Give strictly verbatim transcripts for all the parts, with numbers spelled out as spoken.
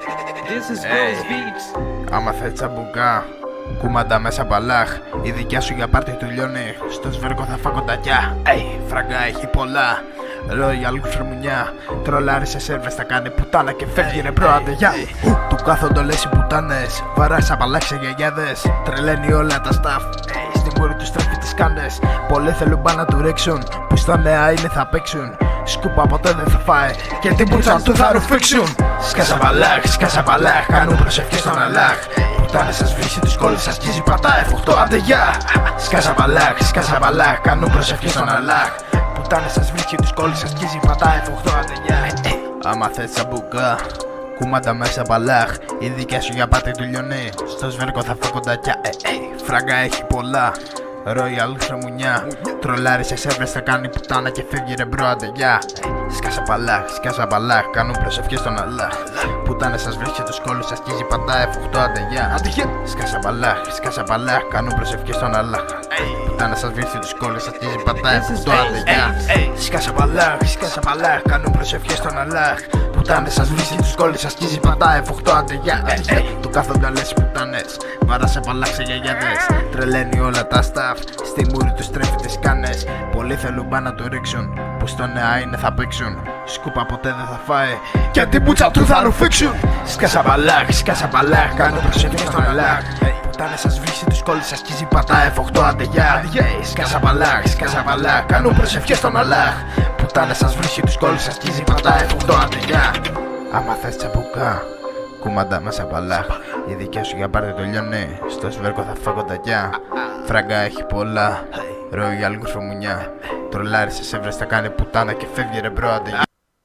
This is Rose Beats. Άμα θες τσαμπουκά, κουμάντα μέσα μπαλάχ. Η δικιά σου για πάρτι του λιώνει. Στο σβέρκο θα φάω κοντακιά. Ει, φραγκά έχει πολλά. Royal φρεμουνιά. Τρολάρι σε σέρβες θα κάνει πουτάνα και φεύγει ρε μπρο αντεγιά. Του κάθοντο λες οι πουτάνες. Βαράει σαν παλάξε γιαγιάδες. Τρελαίνει όλα τα staff. Στη μούρη τους τρέφει τις κάνες. Πολλοί θέλουν πά να του ρίξουν. Που στα νέα είναι θα παίξουν. Σκούπα ποτέ δεν θα φάει και την πουτσα του θα ρουφήξουν. Σκάσα μπαλάχ, σκάσα μπαλάχ. Κάνουν προσευχές στον Αλλάχ. Πουτάνες σας βρίσκει τους κόλλους σας σκίζει πατά εφοχτώ αντεγιά. Σκάσα μπαλάχ, σκάσα μπαλάχ. Κάνουν προσευχές στον Αλλάχ. Πουτάνες σας βρίσκει τους κόλλους σας σκίζει πατά εφοχτώ αντεγιά. Άμα θες τσαμπουκά, κουμάντα μέσα μπαλάχ. Η δικιά σου για πάτη του λιώνει. Στο σβέρκο θα φάω κοντακιά. Φράγκα έχει πολλά. Royal φρεμουνιά. Τρολάρι σε σέρβες θα κάνει πουτάνα και φεύγει ρε μπρο αντεγιά. Σκάσα παλάχ, σκάσα παλάχ. Κάνουν προσευχές στον Αλλάχ. Πουτάνες σας βρίσκει τους κόλλους σας σκίζει πατά εφοχτώ αντεγιά. Σκάσα παλάχ, σκάσα παλάχ. Κάνουν προσευχές στον Αλλάχ. Πουτάνες σας βρίσκει τους κόλλους σας σκίζει πατά εφοχτώ αντεγιά. Σκάσα παλάχ, σκάσα παλάχ. Κάνουν προσευχές στον Αλλάχ. Πουτάνες σας βρίσκει τους κόλλους σας σκίζει πατά εφοχτώ αντεγιά. Του κάθοντα λες οι πουτάνες. Βάρασε παλάχ σε γιαγιάδες. Τρελαίνει όλα τα staff. Στη μούρη τους τρέφει τις κάνες. Πολλοί θέλουν πά να του ρίξουν. Που στο νεά είναι θα παίξουν. Σκούπα ποτέ δεν θα φάει και την πουτσα του θα ρουφήξουν. Σκάσα μπαλάχ, σκάσα μπαλάχ. Κάνω προσευχές στον Αλλάχ. Πουτάνες σας βρίσκει τους κόλλους σας σκίζει πατά εφοχτώ αντεγιά. Σκάσα μπαλάχ, σκάσα μπαλάχ. Κάνω προσευχές στον Αλλάχ. Πουτάνες σας βρίσκει τους κόλλους σας σκίζει πατά εφοχτώ αντεγιά. Άμα θες τσαμπουκά, κουμάντα μέσα μπαλάχ. Η δικιά σου για πάρτι το λιώνει. Στο σβέρκο θα φάω κοντακιά. Φράγκα έχει πολλά. Royal φρεμουνιά. Τρολάρι σε σέρβες θα κάνει πουτάνα και φεύγει ρε μπρο αντεγιά.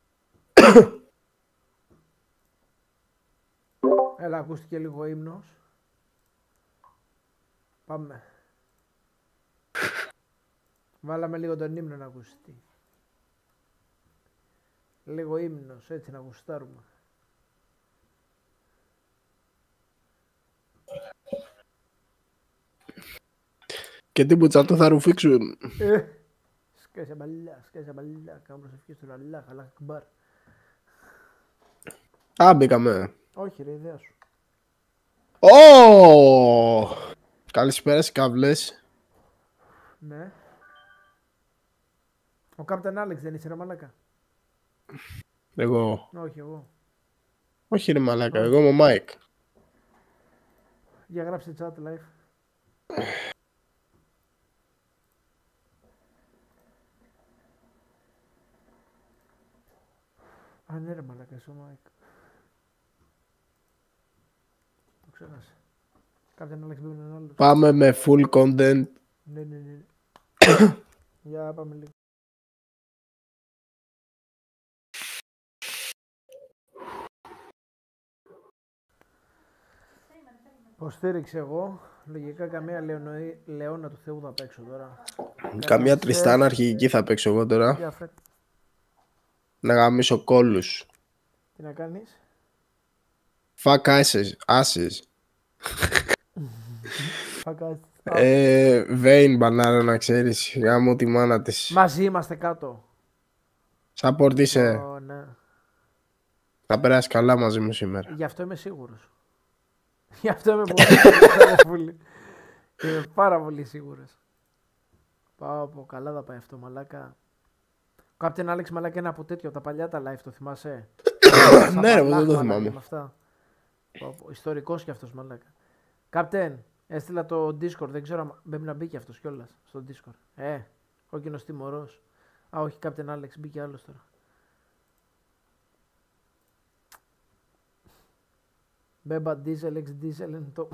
Έλα, ακούστηκε λίγο ύμνος. Πάμε. Βάλαμε λίγο τον ύμνο να ακουστεί. Λίγο ύμνος, έτσι να γουστάρουμε. Και την πουτσα του θα ρουφήξουν. Ε, σκάσε μπαλά, σκάσε μπαλά. Κάνω προσευχή στον Αλλάχ, Αλλάχ Ακμπάρ. Α, μπήκαμε. Όχι ρε, ιδέα σου. Ω! Καλησπέρα στις καβλές. Ναι. Ο Captain Alex δεν είσαι ρε μαλάκα? Εγώ. Όχι εγώ. Όχι ρε μαλάκα, εγώ είμαι ο Μάικ. Για γράψε chat live. Α, ναι ρε μαλάκα, είσαι ο Μάικ. Το ξέχασα. Κάποιον Alex μπήκε έναν άλλο. Πάμε με full content. Ναι, ναι, ναι. Για πάμε λίγο. Υποστήριξε εγώ. Λογικά καμία λεωνοή, λεώνα του Θεού θα παίξω τώρα. Καμιά Τριστάνα αρχική θα παίξω εγώ τώρα. Για φε... Να γαμίσω κόλλους. Τι να κάνεις? Fuck asses. Asses. Φακάς. Ε, Βέιν μπανάρα να ξέρεις. Γάμω τη μάνα της. Μαζί είμαστε κάτω. Support είσαι. Ω, ναι. Θα περάσει καλά μαζί μου σήμερα. Γι' αυτό είμαι σίγουρος. Γι' αυτό είμαι πολύ σίγουρος. Είμαι πάρα πολύ σίγουρος. Πάω από καλά θα πάει αυτό μαλάκα. Ο Captain Alex μαλάκα είναι από τέτοιο, από τα παλιά τα live, το θυμάσαι? Ναι ρε, δεν το θυμάμαι. Ιστορικός κι αυτός μαλάκα. Captain, έστειλα το Discord, δεν ξέρω αν πρέπει να μπει κι αυτός κιόλας στο Discord. Ε, κόκκινος τιμωρός. Α, όχι, Captain Alex, μπήκε άλλος τώρα. Μπέμπα Diesel, X Diesel είναι το...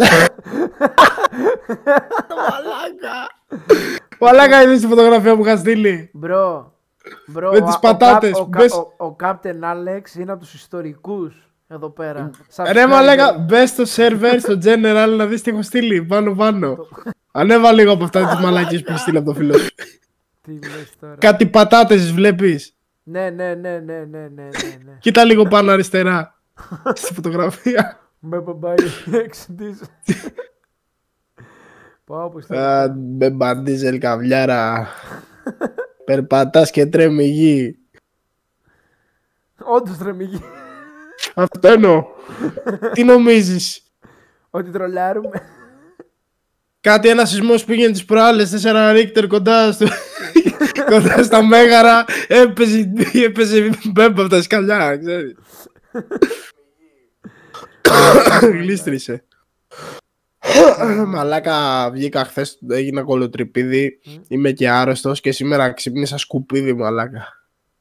Το μαλάκα. Μαλάκα είδες τη φωτογραφία που είχα στείλει? Μπρο, μπρο, με τις πατάτες. Ο, μπες... ο, ο, ο Captain Alex είναι από τους ιστορικούς εδώ πέρα. Ρε μαλάκα, μπες στο server, στο general να δεις τι έχω στείλει. Πάνω πάνω. Ανέβα λίγο από αυτά τις μαλακίες που στείλει από το φίλο σου. Τι λες τώρα? Κάτι πατάτες βλέπεις? Ναι, ναι, ναι, ναι, ναι, ναι, ναι. Κοίτα λίγο πάνω αριστερά. Στη φωτογραφία. Με μπαμπάει έξι της. Πάω από ιστορικά. Με μπαντίζελ καβλιάρα. Περπατάς και τρέμει η γη. Όντως τρέμει η γη. Αυτό εννοώ. Τι νομίζεις? Ότι τρολάρουμε. Κάτι ένα σεισμός πήγαινε τις προάλλες, τέσσερα ρίχτερ κοντά, στο... κοντά στα Μέγαρα, έπαιζε, έπαιζε μπέμπα από τα σκαλιά, ξέρεις. Γλίστρισε. Μαλάκα, βγήκα χθες, έγινα κολοτρυπίδι, είμαι και άρρωστος και σήμερα ξύπνησα σκουπίδι, μαλάκα.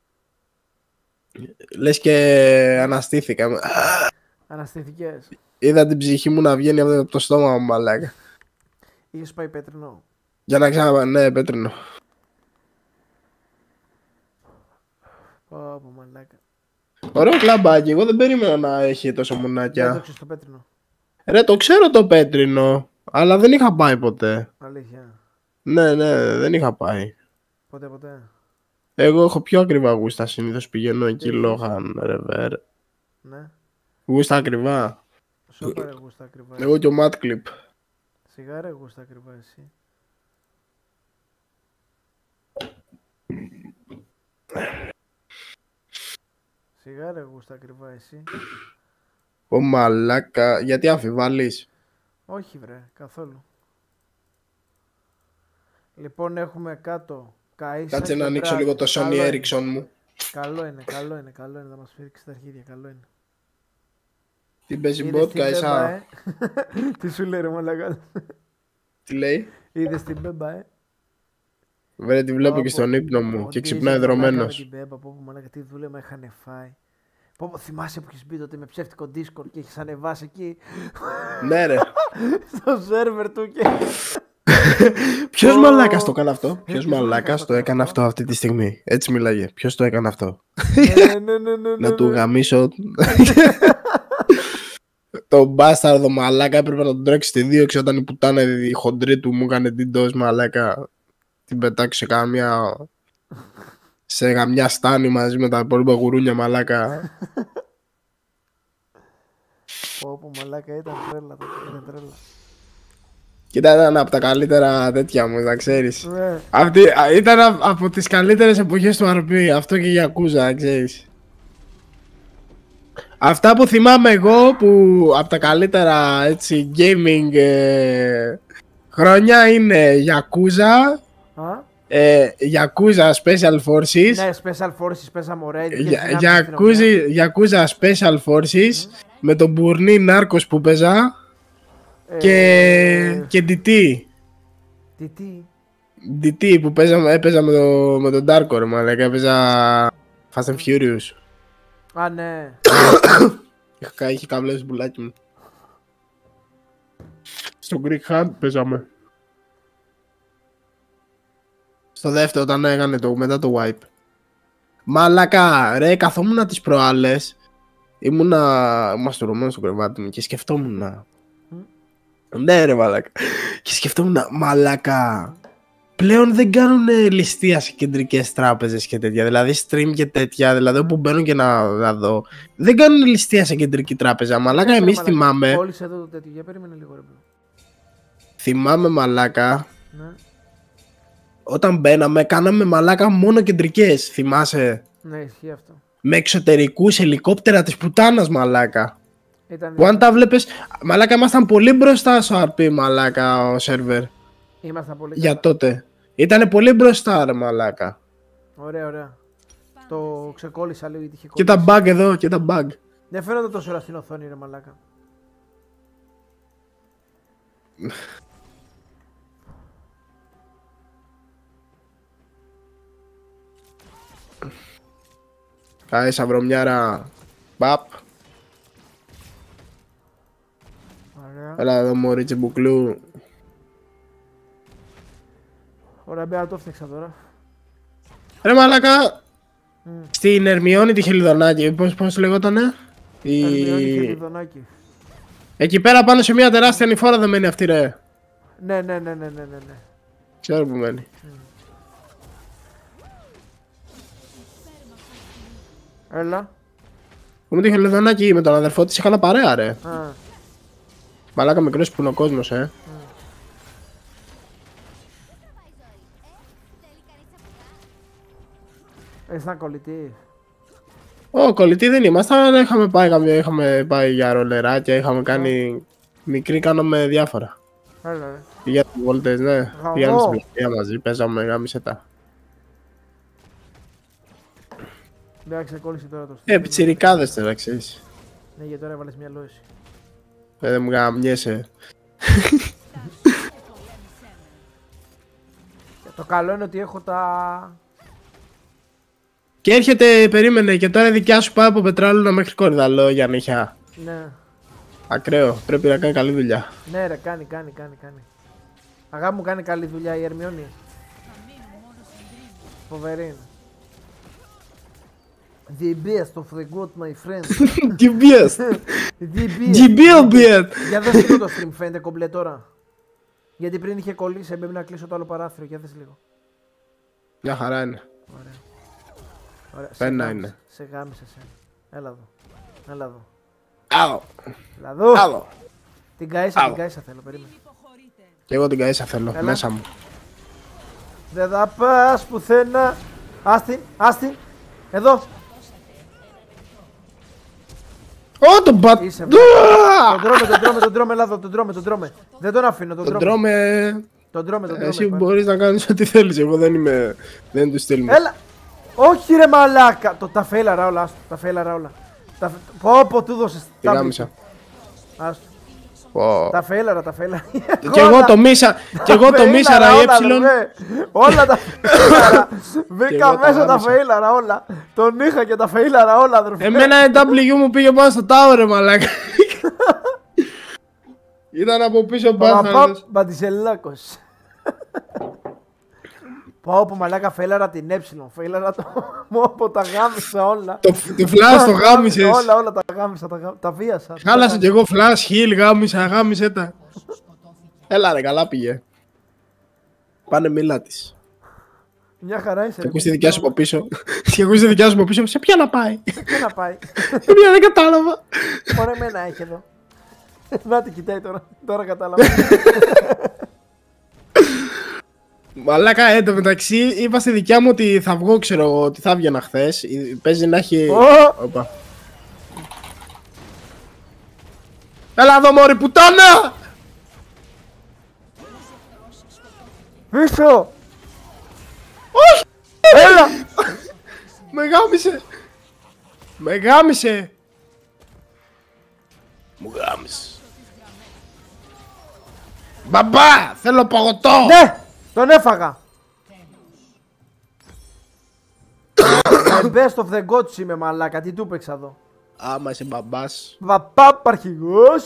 Λες και αναστήθηκα. Αναστήθηκες. Είδα την ψυχή μου να βγαίνει από το στόμα μου, μαλάκα. Είχες πάει πέτρινο. Για να ξαναπά, ναι, πέτρινο. Πω πω μαλάκα. Ωραίο κλαμπάκι, εγώ δεν περίμενα να έχει τόσο μουνάκια. Δεν το ξέρεις το πέτρινο. Ρε, το ξέρω το πέτρινο, αλλά δεν είχα πάει ποτέ. Αλήθεια. Ναι, ναι, δεν είχα πάει. Ποτέ ποτέ. Εγώ έχω πιο ακριβά γούστα, συνήθως πηγαίνω εκεί έχεις? Λόγαν, Ρεβέρ. Ναι. Γούστα ακριβά. Σόπα ρε γούστα ακριβά. Εγώ και ο Mat Clip. Σιγά ρε γούστα ακριβά εσύ. Σιγά ρε γούστα ακριβά εσύ. Ω μαλάκα, γιατί αμφιβάλλεις? Όχι βρε, καθόλου. Λοιπόν έχουμε κάτω Καΐσα. Κάτσε να και ανοίξω Brad. λίγο το Sony Καλό είναι. Ericsson μου. Καλό είναι, καλό είναι, καλό είναι. Θα μας φύριξει τα αρχίδια, καλό είναι. Τι παίζει Είδες bot, την Μπέμπα, Καΐσα? ε? Τι σου λέει ρε μαλάκα. Τι λέει? Είδες την Μπέμπα, ε? Βρε, τη βλέπω Πω, και πω, στον ύπνο μου ο και Ντίζελ, ξυπνάει μαλάκα, με δρομένος. την Μπέμπα, πω, πω, μαλάκα, τι δούλεμα είχαν φάει. Πω, πω, θυμάσαι που έχεις μπει τότε με ψεύτικο Discord και έχεις ανεβάσει εκεί Ναι ρε. στο σερβερ του και... Ποιος Ω. μαλάκας το έκανε αυτό? Ποιος ποιος μαλάκας το έκανε αυτό αυτή τη στιγμή? Έτσι μιλάγε. Ποιος το έκανε αυτό? Ναι, ναι, ναι, ναι, Να ναι, του ναι. γαμίσω. Το μπάσταρδο μαλάκα έπρεπε να τον τρέξει στη δίωξη όταν η πουτάνα η χοντρή του μου έκανε την ντός μαλάκα. Την πετάξει σε καμιά... σε καμιά στάνη μαζί με τα υπόλοιπα γουρούνια μαλάκα. Πω, πω, μαλάκα, ήταν τρέλα τότε, ήταν τρέλα. Κοίτα, ήταν από τα καλύτερα τέτοια μου, να ξέρεις. Ναι. Αυτή α, ήταν α- από τις καλύτερες εποχές του αρ πι, αυτό και για Yakuza, ξέρεις. Αυτά που θυμάμαι εγώ που από τα καλύτερα έτσι gaming ε, χρόνια είναι Yakuza, Α? ε, Yakuza Special Forces, Ναι, Special Forces πέσαμε ωραία. ειδικές Για- δυνάμεις στην αστυνομία. Yakuza, Yakuza Special Forces με τον Μπουρνί Νάρκος που παίζα Ε, και, και ντι τι. Τι, τι. ντι τι που παίζα, έπαιζα με, το, με τον Darkor, μαλάκα, έπαιζα Fast and Furious. Α, ναι. Είχα κα- Είχε κάβλες μπουλάκι μου. Στο Greek Hunt παίζαμε. Στο δεύτερο όταν έκανε το μετά το wipe. Μαλάκα, ρε, καθόμουν τις προάλλες. Ήμουνα μαστουρωμένος στο κρεβάτι μου και σκεφτόμουν. Ναι ρε μαλάκα. Και σκεφτόμουν, μαλάκα, πλέον δεν κάνουν ληστεία σε κεντρικές τράπεζες και τέτοια. Δηλαδή stream και τέτοια, δηλαδή όπου μπαίνω και να, να δω. Δεν κάνουν ληστεία σε κεντρική τράπεζα. Μαλάκα, εμείς Μαλάκα, θυμάμαι. Κόλλησε εδώ το τέτοιο, για περίμενε λίγο ρε. Θυμάμαι μαλάκα. Ναι, Όταν μπαίναμε, κάναμε μαλάκα μόνο κεντρικές. Θυμάσαι. ναι, ισχύει αυτό. Με εξωτερικούς ελικόπτερα της πουτάνας, μαλάκα. Ήταν... Που αν τα βλέπεις, μαλάκα, ήμασταν πολύ μπροστά στο αρ πι, μαλάκα, ο σερβερ. Ήμασταν πολύ Για καλά. τότε. Ήτανε πολύ μπροστά, ρε μαλάκα. Ωραία, ωραία. Το ξεκόλλησα λίγο γιατί είχε Και κολλήσει. τα bug εδώ, και τα bug. Δεν φαίνονται τόσο ώρα στην οθόνη ρε μαλάκα. Κάισα βρωμιάρα. Μπαπ. Ωραία. Έλα εδώ μωρίτσε μπουκλού. Ωραία, μπέρα το έφτιαξα τώρα. Ρε μαλάκα. Μμ. Στην Ερμιόνη τη Χελιδονάκη, πώς, πώς λεγότανε. Η... Ερμιόνη και Λιδονάκη. Εκεί πέρα πάνω σε μια τεράστια ανηφόρα δεν μένει αυτή, ρε. Ναι, ναι, ναι, ναι, ναι, ναι, ναι. Ξέρω που μένει. Έλα. Μου τη Χελιδονάκη με τον αδερφό της είχα παρέα, ρε. Α, Μαλάκα μικρός που είναι ο κόσμος, ε. ήσταν κολλητή. Ω, κολλητοί δεν ήμασταν, είχαμε πάει, καμία, είχαμε πάει για ρολεράκια, είχαμε κάνει μικρή, κάναμε διάφορα. Έλα ρε. Για τις βόλτες, ναι. Γαμό. Πήγαμε στην πλατεία μαζί, παίζαμε γάμισε τα. Εντάξει, κόλλησε τώρα το Ε, στυλ. πιτσιρικάδες τώρα, ξέρεις. Ναι, γιατί τώρα έβαλες μυαλό εσύ. Ε, δεν μου γαμιέσαι. Το καλό είναι ότι έχω τα... Και έρχεται, περίμενε, και τώρα η δικιά σου πάει από Πετράλωνα μέχρι Κορυδαλό για νύχια. Ναι. Ακραίο, πρέπει να κάνει καλή δουλειά. Ναι ρε, κάνει, κάνει, κάνει, κάνει. Αγάπη μου, κάνει καλή δουλειά η Ερμιόνη. Φοβερή είναι. The best of the god, my friend. Τι μπιες. The best. Τζιμπίλμπιετ. Για δες λίγο το stream, φαίνεται κομπλέ τώρα. Γιατί πριν είχε κολλήσει, έπρεπε να κλείσω το άλλο παράθυρο. Για δες λίγο. Μια χαρά είναι. Ωραία. Ωραία. Πένα Σε είναι. γάμισε, σε γάμισε σένα. Έλα εδώ. Έλα εδώ. Άλλο. Έλα εδώ. Άλλο. Την καΐσα, Άλλο. την καΐσα θέλω, περίμενε. Και εγώ την καΐσα θέλω, Έλα. μέσα μου. Δεν θα πας πουθενά. Άστη, άστη. Εδώ. Ω, τον πατ... Είσαι Ντουα! Τον τρώμε, τον τρώμε, τον τρώμε, Ελλάδο, τον τρώμε, τον τρώμε. Δεν τον αφήνω, τον Τον τρώμε. τρώμε... Τον τρώμε, τον τρώμε. Εσύ πάλι. μπορείς να κάνεις ό,τι θέλεις, εγώ δεν είμαι... Δεν του στείλουμε. Έλα. Όχι ρε μαλάκα. Το, τα φέλαρα όλα, άστο, τα φέλαρα όλα. Τα... Πω πω του δώσες. Τη γάμισα. Άστο. Πω. Τα φέλαρα, τα φέλαρα. Κι εγώ το μίσα, κι εγώ το μίσαρα η έψιλον. Όλα τα φέιλαρα. Βρήκα εγώ τα μέσα τα γάμισα. φέιλαρα όλα. Τον είχα και τα φέιλαρα όλα, αδερφέ. Εμένα η W μου πήγε πάνω στο tower, ρε μαλάκα. Ήταν από πίσω Παπαπαπ, μπάθαρες. Μπαντιζελάκος. Πάω από μαλάκα φέιλαρα την ε. Φέιλαρα το. Μου από τα γάμισα όλα. Το, το flash το γάμισες. Όλα, όλα τα γάμισα, τα, γά- τα βίασα. Χάλασε κι εγώ flash, heal, γάμισα, γάμισε τα. Έλα ρε, καλά πήγε. Πάνε μίλα της. Μια χαρά είσαι. Και ακούς τη δικιά σου από πίσω. Και ακούς τη δικιά σου από πίσω. Σε ποια να πάει. Πού να πάει. Σε ποια δεν κατάλαβα. Ωραία, εμένα έχει εδώ. Να την κοιτάει τώρα. Τώρα κατάλαβα. Μαλάκα, εν τω μεταξύ είπα στη δικιά μου ότι θα βγω, ξέρω εγώ, ότι θα έβγαινα χθες. Παίζει να έχει. Ω! Οπα. Έλα εδώ μωρή πουτάνα! Πίσω! Όχι! Έλα! Με γάμισε! Με γάμισε! Μου γάμισε. Μπαμπά! Θέλω παγωτό! Ναι! Τον έφαγα! The best of the gods είμαι μαλάκα, τι του παίξα εδώ. Άμα είσαι μπαμπάς. Παπαπ αρχηγός!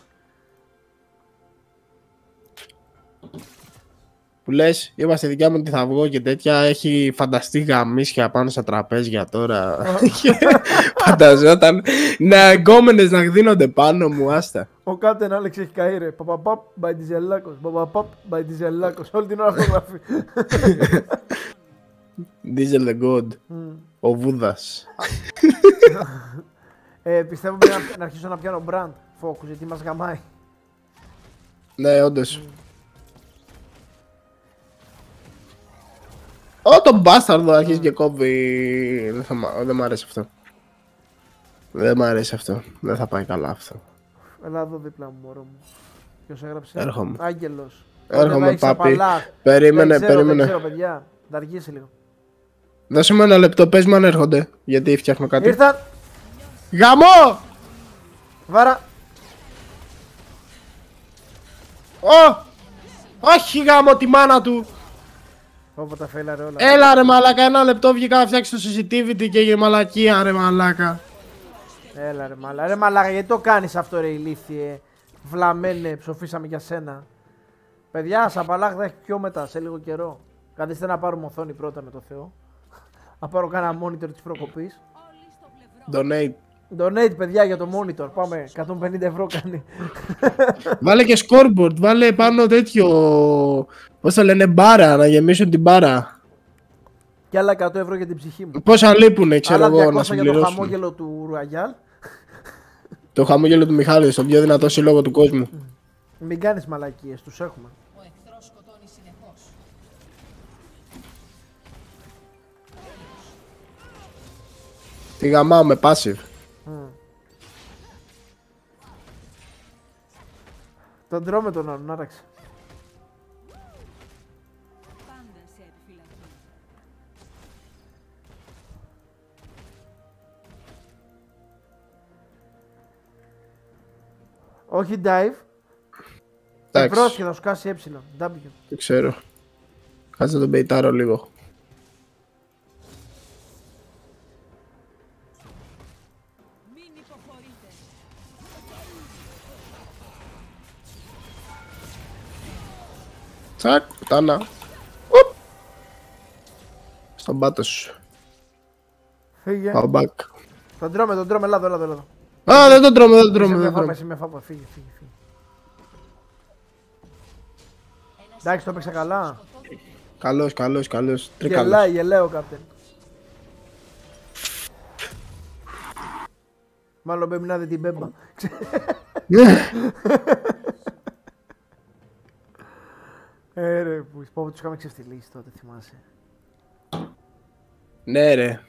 Που λες, είπα στη δικιά μου ότι θα βγω και τέτοια. Έχει φανταστεί γαμίσια πάνω στα τραπέζια τώρα. Φανταζόταν να εγκόμενες να γδίνονται πάνω μου, άστα. Ο Captain Alex έχει καεί ρε. Παπαπαπ Μπαϊντιζελάκος. Παπαπαπ Μπαϊντιζελάκος. Όλη την ώρα αυτό γράφει. Diesel the God. Ο Βούδας. Ε, πιστεύω πρέπει να, να αρχίσω να πιάνω brand focus γιατί μας γαμάει. Ναι, όντως. Ω, τον μπάσταρδο αρχίζει και κόβει. Δεν, θα, μ' δεν μ' αρέσει αυτό. Δεν μ' αρέσει αυτό. Δεν θα πάει καλά αυτό. Έλα εδώ δίπλα μου μωρό μου. Ποιος έγραψε? Έρχομαι. Άγγελος. Έρχομαι, Έχεις πάπη. απαλά. Περίμενε, δεν ξέρω, περίμενε. Δεν ξέρω παιδιά. Θα αργήσει λίγο. Δώσε μου ένα λεπτό, πες μου αν έρχονται. Γιατί φτιάχνω κάτι. Ήρθαν. Γαμό! Βάρα. Ω! Όχι γάμο τη μάνα του! Όπω τα φέλαρε όλα. Έλα ρε μαλάκα, ένα λεπτό βγήκα να φτιάξει το sensitivity και έγινε μαλακία ρε μαλάκα. Έλα ρε μαλάκα. Ρε μαλάκα γιατί το κάνεις αυτό ρε ηλίθιε. Βλαμένε, ψοφήσαμε για σένα. Παιδιά, Σαπαλάχ θα έχει πιο μετά, σε λίγο καιρό. Καθίστε να πάρουμε οθόνη πρώτα με το Θεό. Να πάρω κάνα monitor της προκοπής. Donate. Donate παιδιά για το monitor, πάμε, εκατόν πενήντα ευρώ κάνει. Βάλε και scoreboard, βάλε πάνω τέτοιο. Πώς το λένε, μπάρα, να γεμίσουν την μπάρα. Και άλλα εκατό ευρώ για την ψυχή μου. Πόσα λείπουνε, ξέρω Άλλα εγώ, να διακόσια για το συμπληρώσουν. χαμόγελο του Ρουαγιάλ. Το χαμόγελο του Μιχάλη, στο πιο δυνατό σύλλογο του κόσμου. Μην κάνεις μαλακίες, τους έχουμε. Ο εχθρός σκοτώνει συνεχώς. Τη γαμάω με passive. Mm. Τον τρώμε τον άλλον, άραξε. Πάντα σε επιφυλακή. Όχι dive. Εντάξει. Εμπρός και θα σου κάσει ε. W. Δεν ξέρω. Κάτσε να τον πεϊτάρω λίγο. Μην υποχωρείτε. Τσακ, πουτάνα. Οπ. Στον πάτο σου. Φύγε. Πάω back. Τον τρώμε, τον τρώμε, έλα εδώ, έλα εδώ. Α, δεν τον τρώμε, δεν τον Είσαι τρώμε. με Δεν φάπα, τρώμε. εσύ με φάπα, φύγε, φύγε, φύγε. Εντάξει, το έπαιξε καλά. Καλός, καλός, καλός. Τρίκαλος. Γελάει, γελάει ο κάπτεν. Μάλλον πρέπει να δει την μπέμπα. Ε, ρε, που πω, τους είχαμε ξεφτυλίσει τότε, θυμάσαι. Ναι ρε.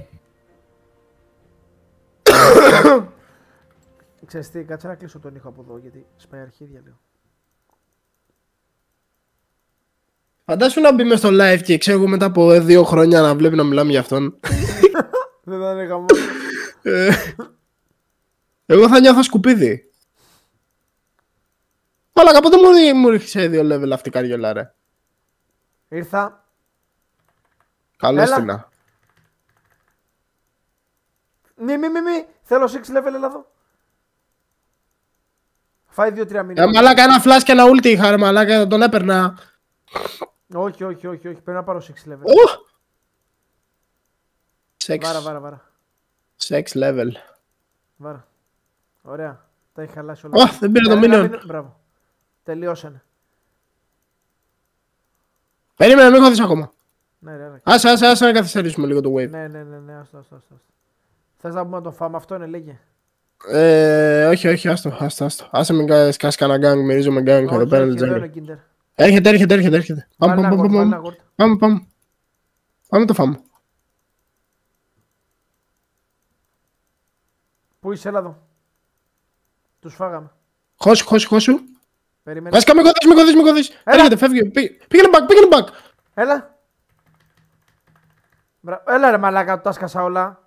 Ξέρεις τι, κάτσε να κλείσω τον ήχο από εδώ, γιατί σπάει αρχίδια λίγο. Φαντάσου να μπει μες στο live και ξέρω εγώ μετά από δύο χρόνια να βλέπει να μιλάμε για αυτόν. Δεν θα είναι γαμό. Ε, Εγώ θα νιώθω σκουπίδι. Αλλά κάποτε μου, μου ρίξε δύο level αυτή η καριόλα ρε. Ήρθα. Καλώς Έλα. την να. Μη, μη, μη, μη. Θέλω έξι level, έλα εδώ. Φάει δύο τρία Ε, μήνυμα. μαλάκα ένα flash και ένα ulti είχα ρε μαλάκα, θα τον έπαιρνα. Όχι, όχι, όχι, όχι. Πρέπει να πάρω έξι level. Ου! Sex. Βάρα, βάρα, βάρα. Sex level. Βάρα. Ωραία. Τα έχει χαλάσει όλα. Ω, δεν πήρα το Ένα minion. μήνυμα- Μπράβο. Τελειώσανε. Περίμενε, μην χωθείς ακόμα. Ναι, ρε, ρε. Άσε, άσε, άσε να καθυστερήσουμε λίγο το wave. Ναι, ναι, ναι, ναι, άστο, άστο, άστο. Θες να πούμε να το φάμε, αυτό είναι, λέγε. Ε, όχι, όχι, άστο, άστο, άστο. Άσε μην κα- σκάσει κανένα gang, μυρίζω με gang εδώ Όχι, πέρα όχι, είναι εδώ jungle. είναι ο Kinder. Έρχεται, έρχεται, έρχεται, έρχεται. Πάμε, Βάλε ένα πάμε, γορτ, πάμε, βάλε ένα πάμε, γορτ. πάμε, πάμε. Πάμε το φάμε. Πού είσαι, έλα εδώ. Τους φάγαμε. Χώσου, χώσου, χώσου. Περίμενε. Βασικά με κοδείς, με κοδείς, με κοδείς. Έλα. Έρχεται, φεύγει. Πή- Πήγαινε back, πήγαινε back. Έλα. Μπρα... Έλα ρε μαλάκα, τα σκάσα όλα.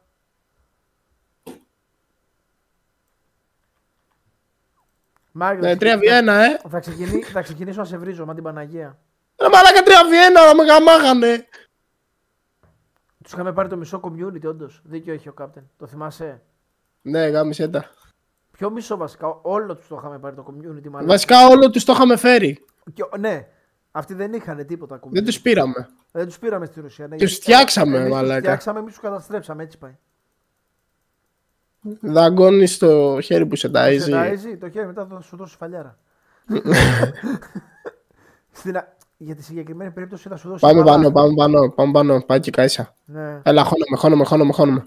Μάγκα, Ναι, τρία βι ένα, ε. θα, ξεκινή... θα ξεκινήσω να σε βρίζω, μα την Παναγία. Ρε μαλάκα τρία βι ένα, να με γαμάγανε. Τους είχαμε πάρει το μισό community, όντως. Δίκιο έχει ο Captain. Το θυμάσαι. Ναι, γάμισε τα. Ποιο μισό βασικά, όλο τους το είχαμε πάρει το community, μάλλον. Βασικά όλο τους το είχαμε φέρει. Και, ναι, αυτοί δεν είχαν τίποτα community. Δεν τους πήραμε. Δεν τους πήραμε στη Ρωσία. Ναι, Τους γιατί- φτιάξαμε, εμείς τους μαλάκα. φτιάξαμε, εμείς τους καταστρέψαμε, έτσι πάει. Δαγκώνεις το χέρι που σε Σε ταΐζει. ταΐζει, το χέρι μετά θα σου δώσω φαλιάρα. Στην... α- Για τη συγκεκριμένη περίπτωση θα σου δώσω. Πάμε μαλάκα. πάνω, πάμε πάνω, πάμε πάνω. Πάει και κάισα. Ναι. Έλα, χώνομαι, χώνομαι, χώνομαι, χώνομαι.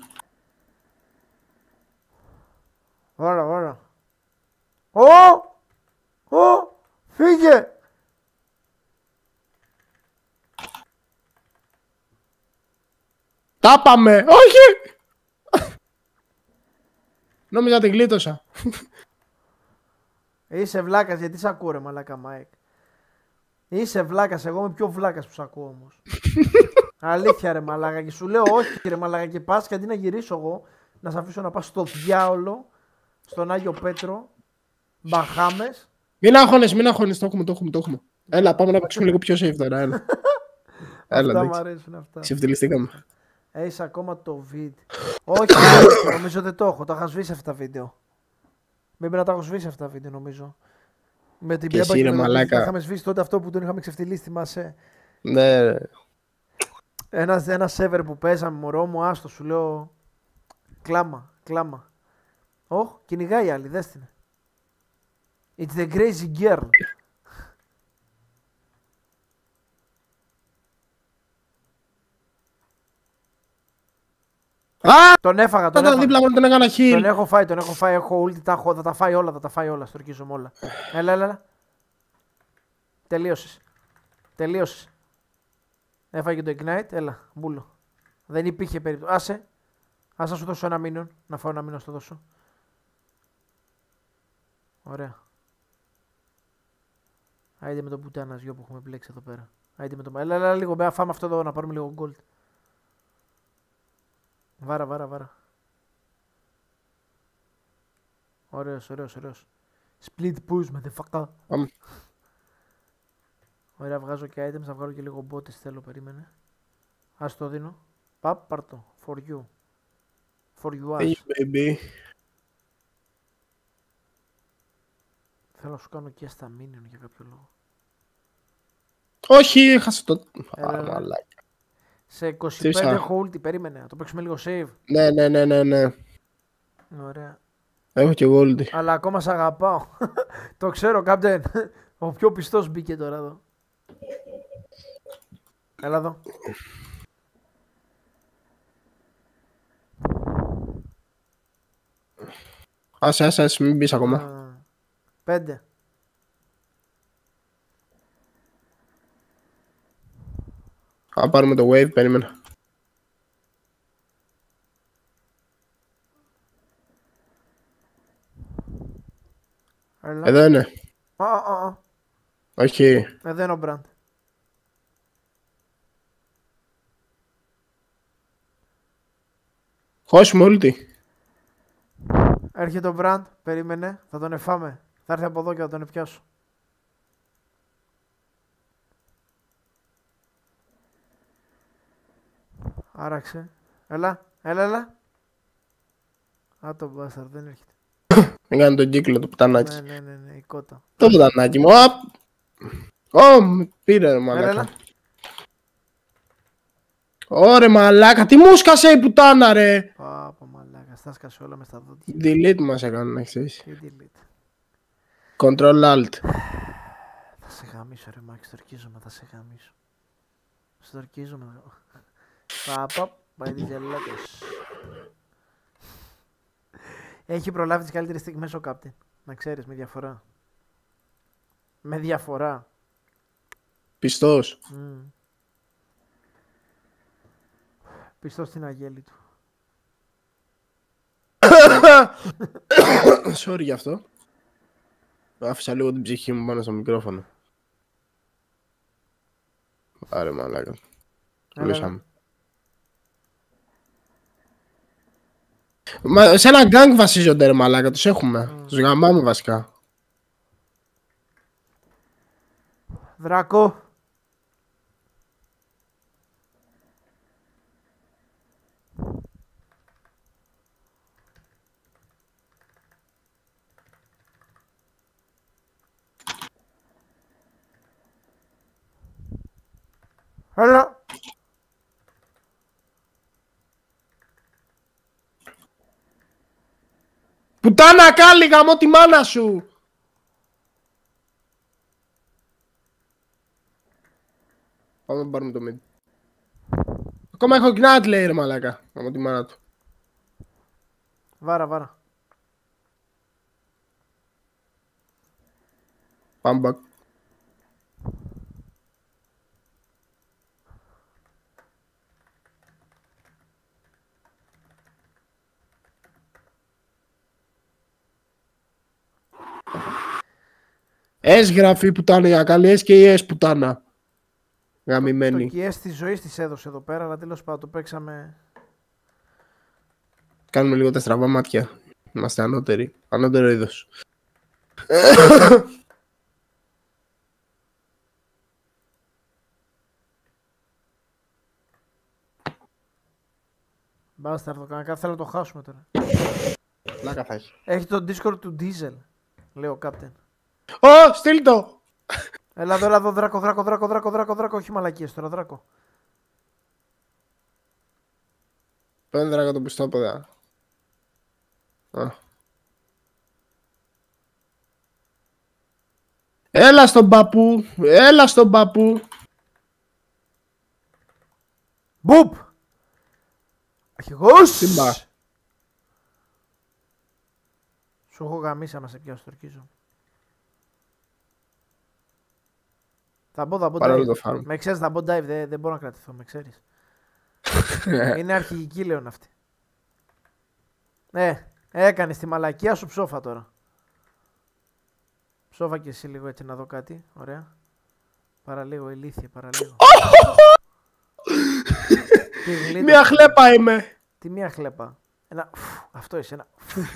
Ωραία, ωραία. Ω! Ω! Φύγε! Τα πάμε! Όχι! Νόμιζα την γλίτωσα. Είσαι βλάκας, γιατί σ' ακούω ρε μαλάκα Μάικ. Είσαι βλάκας, εγώ είμαι πιο βλάκας που σ' ακούω όμως. Αλήθεια ρε μαλάκα, και σου λέω όχι ρε μαλάκα, και πας και αντί να γυρίσω εγώ, να σε αφήσω να πας στο διάολο, στον Άγιο Πέτρο, Μπαχάμες. Μην αγχώνεσαι, μην αγχώνεσαι. Το έχουμε, το έχουμε, το έχουμε. Έλα, πάμε να παίξουμε λίγο πιο safe τώρα. Έλα. Έλα, Αυτά μου εντάξει. αρέσουν αυτά. Ξεφτυλιστήκαμε. Έχεις ακόμα το βίντεο. Όχι, όχι, νομίζω δεν το έχω. Τα είχα σβήσει αυτά τα βίντεο. Πρέπει να τα έχω σβήσει αυτά τα βίντεο, νομίζω. Με την Και Μπέμπα εσύ, ρε με τον μαλάκα. Βίντεο, είχαμε σβήσει τότε αυτό που τον είχαμε ξεφτυλίσει, θυμάσαι. Ναι. Ένα, ένα σέβερ που παίζαμε, μωρό μου, άστο, σου λέω. Κλάμα, κλάμα. Ωχ, κυνηγάει η άλλη, δες την. It's the crazy girl. Α! Τον έφαγα, τον Τότε έφαγα. δίπλα μου τον έκανα Τον heal. έχω φάει, τον έχω φάει, έχω ulti, τα έχω, θα τα φάει όλα, θα τα φάει όλα, στορκίζομαι όλα. Έλα, έλα, έλα. Τελείωσες. Τελείωσες. Έφαγε το ignite, έλα, μπούλο. Δεν υπήρχε περίπτωση. Άσε. Ας να σου δώσω ένα μήνυον. Να φάω ένα μήνυον στο δώσω. Ωραία. Άιντε με τον πουτάνα γιο που έχουμε μπλέξει εδώ πέρα. Άιντε με τον... Έλα, έλα λίγο, μπέα φάμε αυτό εδώ να πάρουμε λίγο gold. Βάρα, βάρα, βάρα. Ωραίος, ωραίος, ωραίος. Split push με the Πάμε. Ωραία, βγάζω και items, θα βγάλω και λίγο μπότες, θέλω, περίμενε. Ας το δίνω. Παπ, πάρ' το. For you. For you, Hey, as. baby. Θέλω να σου κάνω και στα minion για κάποιο λόγο. Όχι, έχασα το... Έλα, Α, έλα. μαλάκα. Σε είκοσι πέντε Τι έχω ulti, περίμενε. Να το παίξουμε λίγο save. Ναι, ναι, ναι, ναι, ναι. Ωραία. Έχω και εγώ ulti. Αλλά ακόμα σ' αγαπάω. Το ξέρω, Captain. Ο πιο πιστός μπήκε τώρα εδώ. Έλα εδώ. Άσε, άσε, άσε, μην μπεις ακόμα. Α, Πέντε. Θα πάρουμε το wave, περίμενα. Έλα. Εδώ είναι. Α, α, α. Όχι. Εδώ είναι ο Brand. Χώσουμε ulti. Έρχεται ο Brand, περίμενε, θα τον εφάμε. Θα έρθει από εδώ και θα τον επιάσω. Άραξε. Έλα, έλα, έλα. Α, το bastard, δεν έρχεται. Έκανε τον κύκλο το πουτανάκι. Ναι, ναι, ναι, ναι, η κότα. Το πουτανάκι μου. Απ. Ω, με πήρε ρε Έλα, μαλάκα. έλα. Ωρε μαλάκα, τι μου σκάσε η πουτάνα ρε. Πάπα μαλάκα, στάσκασε όλα μες στα δόντια. Delete μας έκανε να ξέρεις. Τι delete. Control Alt. Θα σε γαμίσω ρε Μάκη, στορκίζομαι, θα σε γαμίσω. Στορκίζομαι. Πάπα, πάει τη γελάτος. Έχει προλάβει τις καλύτερες στιγμές ο Captain. Να ξέρεις, με διαφορά. Με διαφορά. Πιστός. Mm. Πιστός στην αγέλη του. Sorry γι' αυτό. Άφησα λίγο την ψυχή μου πάνω στο μικρόφωνο. Άρε μαλάκα. Έλα, Λούσαμε. Μα σε ένα γκάγκ βασίζονται ρε μαλάκα, τους έχουμε. Mm. Τους γαμάμε βασικά. Δράκο. Έλα. Πουτάνα κάλλη γαμώ τη μάνα σου! Πάμε να πάρουμε το mid. Ακόμα έχω gnat λέει ρε μαλάκα. Γαμώ τη μάνα του. Βάρα, βάρα. Πάμε back. Ες γράφει πουτάνα για καλή, ες και η ες πουτάνα. Το Γαμημένη. κοιές της ζωής της έδωσε εδώ πέρα, αλλά τέλος πάντων το παίξαμε. Κάνουμε λίγο τα στραβά μάτια. Είμαστε ανώτεροι. Ανώτερο είδος. Μπάσταρδο, κανένα θέλω να το χάσουμε τώρα. Λάκα θα έχει. Έχει το Discord του Diesel, λέει ο Captain. Ω, στείλ το! Έλα εδώ, έλα εδώ, δράκο, δράκο, δράκο, δράκο, δράκο, δράκο, όχι μαλακίες τώρα, δράκο. Πέντε δράκα το πιστόπεδα. Α. Έλα στον παππού, έλα στον παππού. Μπουπ! Αρχηγός! Σύμπα. Σου έχω γαμίσει άμα σε πιάσω, το ορκίζω. Θα μπω, θα μπω Παρόλο dive. το farm. Με ξέρεις, θα μπω dive, δεν, δεν μπορώ να κρατηθώ, με ξέρεις. Είναι αρχηγική λέων αυτή. Ναι, έκανες τη μαλακία σου, ψόφα τώρα. Ψόφα και εσύ λίγο έτσι να δω κάτι. Ωραία. Παραλίγο, ηλίθιε, παραλίγο. Τι γλίτω- Μια χλέπα είμαι. Τι μία χλέπα. Ένα... φου, αυτό είσαι ένα...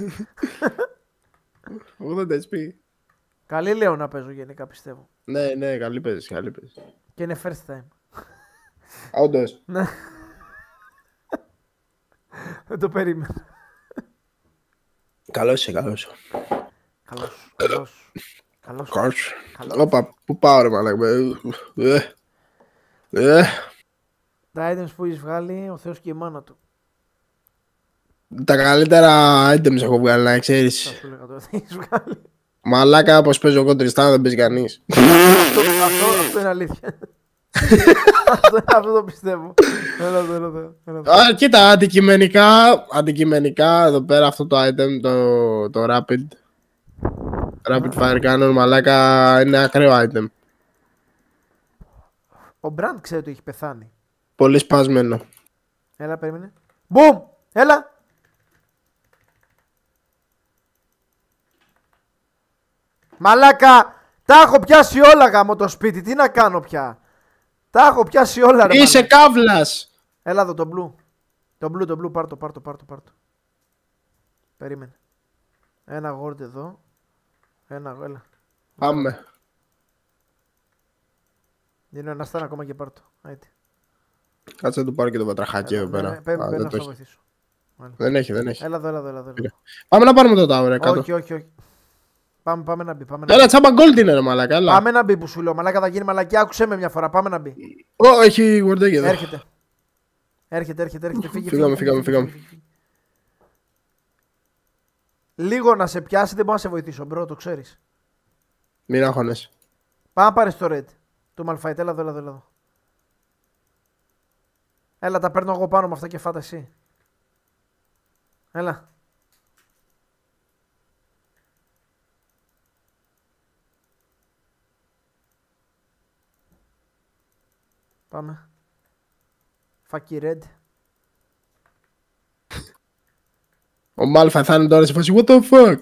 ογδόντα ες πι. Καλή λέω να παίζω γενικά πιστεύω. Ναι, ναι, καλή παίζεις, καλή παίζεις. Και είναι first time. Όντως. Ναι. Δεν το περίμενα. Καλώς είσαι, καλώς είσαι. Καλώς σου, καλώς σου. Καλώς σου. Καλώς. Καλώς. Όπα, πού πάω ρε μαλάκα. Ε, ε. Τα items που έχεις βγάλει, ο Θεός και η μάνα του. Τα καλύτερα items έχω βγάλει, να Θα ξέρεις. σου έλεγα τώρα, τι έχεις βγάλει. Μαλάκα, πως παίζω εγώ τριστάν, δεν παίζει κανείς. αυτό, αυτό, αυτό είναι αλήθεια. αυτό, αυτό το πιστεύω. Έλα εδώ, έλα εδώ, έλα εδώ. Α, κοίτα, αντικειμενικά, αντικειμενικά, εδώ πέρα αυτό το item, το, το Rapid. Rapid Fire Cannon, μαλάκα, είναι ακραίο item. Ο Brand ξέρει ότι έχει πεθάνει. Πολύ σπασμένο. Έλα, περίμενε. Μπουμ! Έλα! Μαλάκα! Τα έχω πιάσει όλα γάμο το σπίτι. Τι να κάνω πια. Τα έχω πιάσει όλα ρε Είσαι μαλάκα. καύλας! Έλα εδώ το blue. Το blue, το blue, πάρ' το, πάρ' το, πάρ' το, πάρ' το. Περίμενε. Ένα gold εδώ. Ένα, έλα. Πάμε. Δίνω ένα στάν ακόμα και πάρ' το. Άιτε. Κάτσε να του πάρω και το πατραχάκι εδώ Ναι, ναι, πέρα. Παίρνει, Α, παίρνει δεν να το σε έχει. βοηθήσω. Έλα. Δεν έχει, δεν έχει. Έλα εδώ, έλα εδώ, έλα εδώ. Πήρε. Πάμε να πάρουμε το tower, κάτω. Όχι, όχι, όχι. Πάμε, πάμε να μπει. Πάμε να Έλα, μπει. τσάμπα gold είναι ρε μαλάκα, έλα. Πάμε να μπει που σου λέω. Μαλάκα θα γίνει μαλακιά. Άκουσέ με μια φορά. Πάμε να μπει. Ω, έχει γορντέκι εδώ. Έρχεται. Έρχεται, έρχεται, έρχεται. Φύγε, Φύγαμε, φύγε, φύγαμε, φύγε, φύγαμε. φύγε, φύγε. Λίγο να σε πιάσει δεν μπορώ να σε βοηθήσω, μπρο, το ξέρεις. Μην άγχωνες. Πάμε να πάρεις το red. Το Malphite, έλα εδώ, έλα εδώ, έλα εδώ. Έλα, τα παίρνω εγώ πάνω με αυτά και φάτα εσύ. Έλα. Πάμε. Φάκι red. Ο Μάλφα θα είναι τώρα σε φάση what the fuck.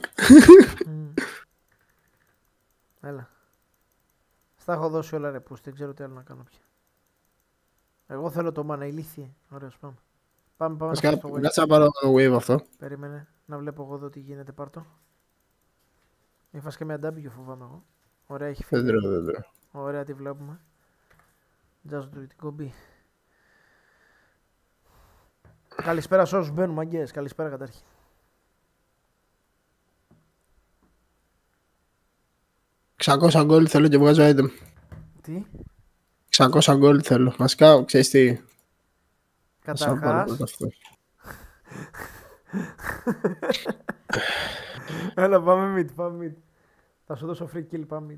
Έλα. Στα έχω δώσει όλα ρε πούς, δεν ξέρω τι άλλο να κάνω πια. Εγώ θέλω το mana, ηλίθιε. Ωραίος, πάμε. Πάμε, πάμε να Κάτσε φας το wave. κάτσε να πάρω το wave αυτό. Περίμενε, να βλέπω εγώ εδώ τι γίνεται, πάρ' το. Μη φας και μια W φοβάμαι εγώ. Ωραία, έχει Δεν φύγει. τρώω, δεν τρώω. Ωραία, τη βλέπουμε. Just do it, κομπή. Καλησπέρα σε όσους μπαίνουν, μαγκές. Καλησπέρα κατάρχη. εξακόσια gold θέλω και βγάζω item. Τι, εξακόσια gold θέλω. Βασικά, ξέρεις τι. Θα σου πάρω καταρχάς. πρώτα αυτό. Έλα, πάμε mid, πάμε mid. Θα σου δώσω free kill, πάμε mid.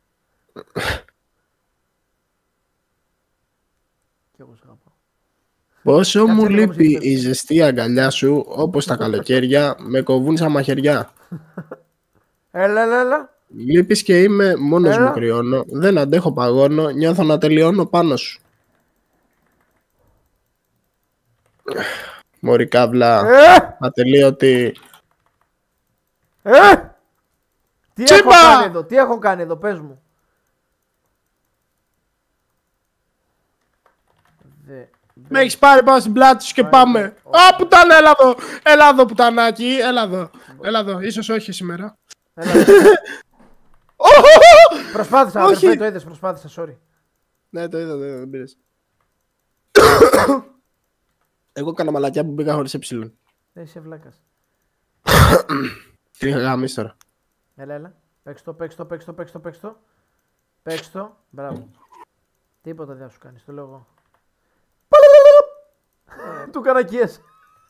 Κι εγώ σε αγαπάω. Πόσο Κάτσε μου λίγο, λείπει μουσική η ζεστή αγκαλιά σου, όπως τα καλοκαίρια, με κοβούν σαν μαχαιριά. Έλα, έλα, έλα. Λείπεις και είμαι μόνος Έλα. μου κρυώνω, δεν αντέχω παγώνω, νιώθω να τελειώνω πάνω σου. Μωρή κάβλα, Ε, ατελείωτη. ε! Τι έχω Τσίπα! κάνει εδώ, τι έχω κάνει εδώ, πες μου. Δε, Με έχεις πάρει πάνω στην πλάτη σου και Πάει, πάμε. πάει. Α, πουτάνα, έλα εδώ, έλα εδώ πουτανάκι, έλα εδώ, έλα εδώ, ίσως όχι σήμερα. έλα, προσπάθησα, Όχι. αδερφέ, το είδες, προσπάθησα, sorry. Ναι, το είδα, το είδα, δεν πήρες. Εγώ έκανα μαλακιά που μπήκα χωρίς εψιλον. Δεν είσαι βλάκας. Τι είχα γάμισει τώρα. Έλα, έλα. Παίξ' το, παίξ' το, παίξ' το, παίξ' το, παίξ' το. Παίξ' το, μπράβο. Τίποτα δεν θα σου κάνει, το λέω εγώ. Του κανακίες.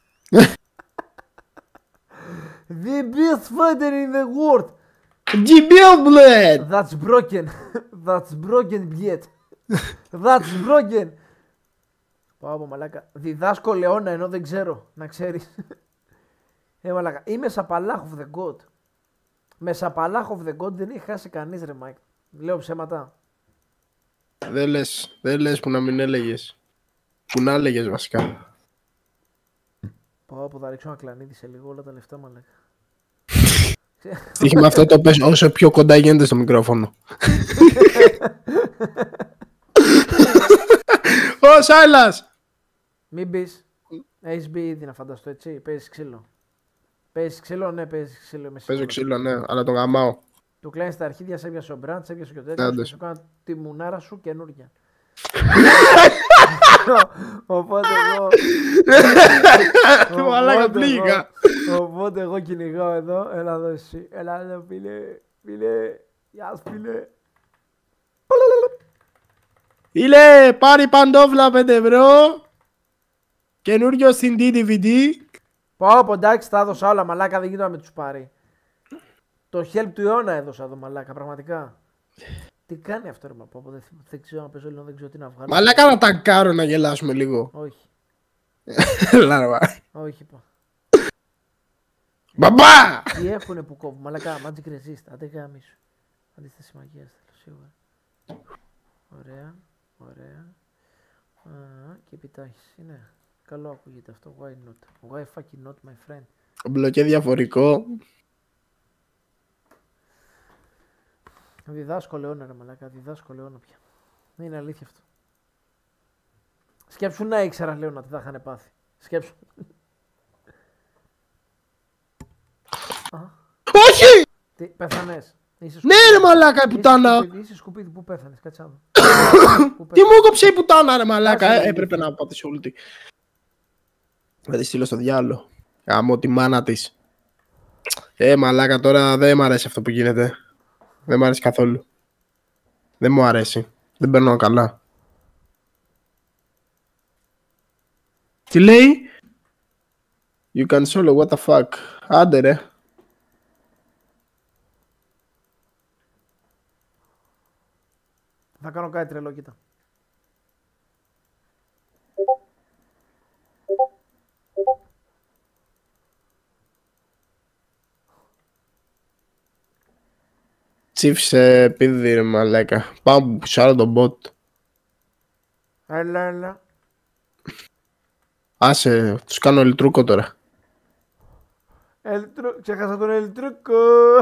The best fighter in the world. G-Build! That's broken. That's broken, yet. That's broken. Πάω από μαλάκα. Διδάσκω Λεώνα ενώ δεν ξέρω, να ξέρεις. Ε, μαλάκα. Είμαι Σαπαλάχ of the God. Με Σαπαλάχ of the God δεν έχει χάσει κανείς ρε Μάικ. Λέω ψέματα. Δεν λες, δεν λες που να μην έλεγες. Που να έλεγες βασικά. Πω, πω, θα ρίξω ένα κλανίδι σε λίγο, όλα τα λεφτά μαλάκα. Είχε με αυτό το πες όσο πιο κοντά γίνεται στο μικρόφωνο. Ω Σάιλας! Μην πεις. Έχεις μπει ήδη να φανταστώ, έτσι. Παίζεις ξύλο. Παίζεις ξύλο, ναι, παίζεις ξύλο. Είμαι Παίζω σίγουρος. ξύλο, ναι, αλλά τον γαμάω. Του κλείνει στα αρχίδια, σε έπιασε ο Μπραντ, σε έπιασε και ο Ναι, τέτοιο. Και όντως. σου κάνα τη μουνάρα σου καινούργια. Οπότε εγώ. Μαλάκα οπότε πλήγα. εγώ- Οπότε εγώ κυνηγάω εδώ. Έλα εδώ εσύ. Έλα εδώ φίλε. Φίλε. Γεια σου φίλε. Ήλε, πάρει παντόφλα πέντε ευρώ. Καινούριο στην ντι βι ντι. Πω πω εντάξει τα έδωσα όλα μαλάκα, δεν γίνεται να με τους πάρει. Το help του αιώνα έδωσα εδώ μαλάκα, πραγματικά. Τι κάνει αυτό ρε μα, πω, πω, δεν, δεν ξέρω να παίζω λίγο, δεν ξέρω τι να βγάλω. Μαλάκα να ταγκάρω να γελάσουμε λίγο. Όχι, Έλα, ρε, μα. όχι πω. Μπαμπά! Τι έχουνε που κόβουν, μαλάκα, magic resist, άντε γάμισου. Αντίσταση μαγείας θέλω, σίγουρα. Ωραία, ωραία. Α, και επιτάχυση, είναι. Καλό ακούγεται αυτό, why not. Why fucking not my friend. Μπλοκέ διαφορικό. Διδάσκω αιώνα ρε μαλάκα, διδάσκω αιώνα πια. Δεν είναι αλήθεια αυτό. Σκέψου να ήξερα Λέωνα τι θα είχαν πάθει. Σκέψου. Όχι! Τι, πέθανες. Είσαι Ναι ρε μαλάκα η Είσαι πουτάνα. σκουπίδι, είσαι σκουπίδι, πού πέθανες, κάτσε να δω. Πού Τι πέθανες. μου έκοψε η πουτάνα ρε μαλάκα. Κάτσε, Ε, ρε, έπρεπε να πατήσω ulti. Θα τη στείλω στο διάλο. Γαμώ τη μάνα της. Ε μαλάκα τώρα δεν μ' αρέσει αυτό που γίνεται. Δεν μ' αρέσει καθόλου. Δεν μου αρέσει. Δεν παίρνω καλά. Τι λέει? You can solo, what the fuck. Άντε ρε. Θα κάνω κάτι τρελό, κοίτα. Τσίφσε πίδι ρε μαλάκα. Πάω που πουσάρω τον bot. Έλα, έλα. Άσε, τους κάνω λιτρούκο τώρα. Ελτρου... Ξέχασα τον Ελτρούκο.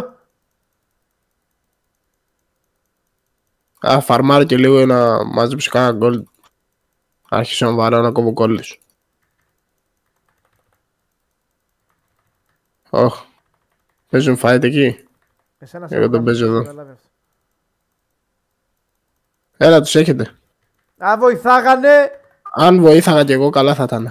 Α, φαρμάρω και λίγο να μάζεψω κάνα gold. Άρχισα να βαράω να κόβω κόλλους. Ωχ. Παίζουν fight εκεί. Εσένα Εγώ τον παίζω εδώ. καταλάβει αυτό. Έλα, τους έχετε. Α, βοηθάγανε. Αν βοήθαγα κι εγώ καλά θα ήταν.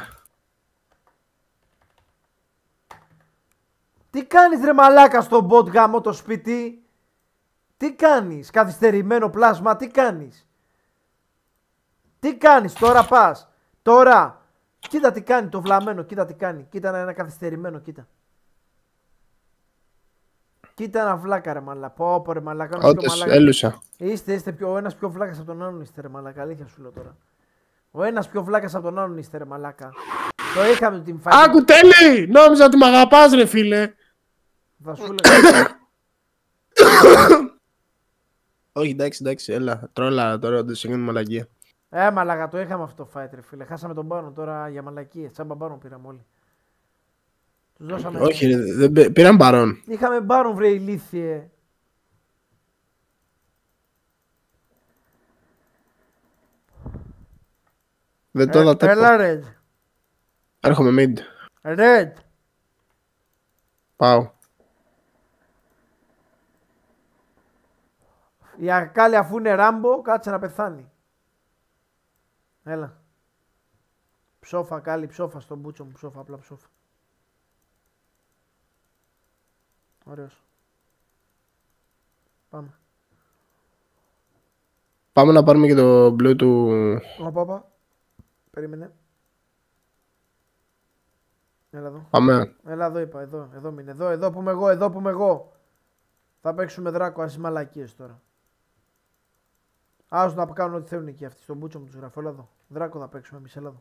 Τι κάνεις ρε μαλάκα στο bot γάμο το σπίτι. Τι κάνεις, καθυστερημένο πλάσμα, τι κάνεις. Τι κάνεις, τώρα πας. Τώρα. Κοίτα τι κάνει το βλαμμένο, κοίτα τι κάνει. Κοίτα ένα καθυστερημένο, κοίτα. Κοίτα ένα βλάκα ρε μαλάκα. Πω πω ρε μαλάκα. ένας πιο Όντως, μαλάκα. έλουσα. Είστε, είστε πιο, ο ένας πιο βλάκας από τον άλλον είστε ρε μαλάκα, αλήθεια σου λέω τώρα. Ο ένας πιο βλάκας από τον άλλον είστε ρε μαλάκα. Το είχαμε την φάση. Άκου τέλει! Νόμιζα ότι μ' αγαπάς ρε φίλε. Θα σου λέγα. Όχι, εντάξει, εντάξει, έλα. Τρόλα τώρα, δεν σε γίνει μαλακία. Ε, μαλάκα, το είχαμε αυτό το fight ρε φίλε. Χάσαμε τον πάνω τώρα για μαλακίες. Τσάμπα μπάρον πήραμε όλοι. Τους δώσαμε. Όχι, ρε, δεν πή- πήραν παρόν. Είχαμε μπάρον βρε ηλίθιε. Δεν το είδα Ε, έλα τέτοιο. Red. Έρχομαι mid. Red. Πάω. Η Ακάλη αφού είναι ράμπο, κάτσε να πεθάνει. Έλα. Ψόφα, Ακάλη, ψόφα στον μπούτσο μου, ψόφα, απλά ψόφα. Ωραίος. Πάμε. Πάμε να πάρουμε και το blue του... Όπα, όπα. Περίμενε. Έλα εδώ. Πάμε. Έλα εδώ είπα, εδώ, εδώ μείνε. Εδώ, εδώ που είμαι εγώ, εδώ που είμαι εγώ. Θα παίξουμε δράκο, ας είμαι μαλακίες τώρα. Άσου να κάνουν ό,τι θέλουν εκεί αυτοί. Στον μπούτσο μου τους γράφω, έλα εδώ. Δράκο θα παίξουμε εμείς, έλα εδώ.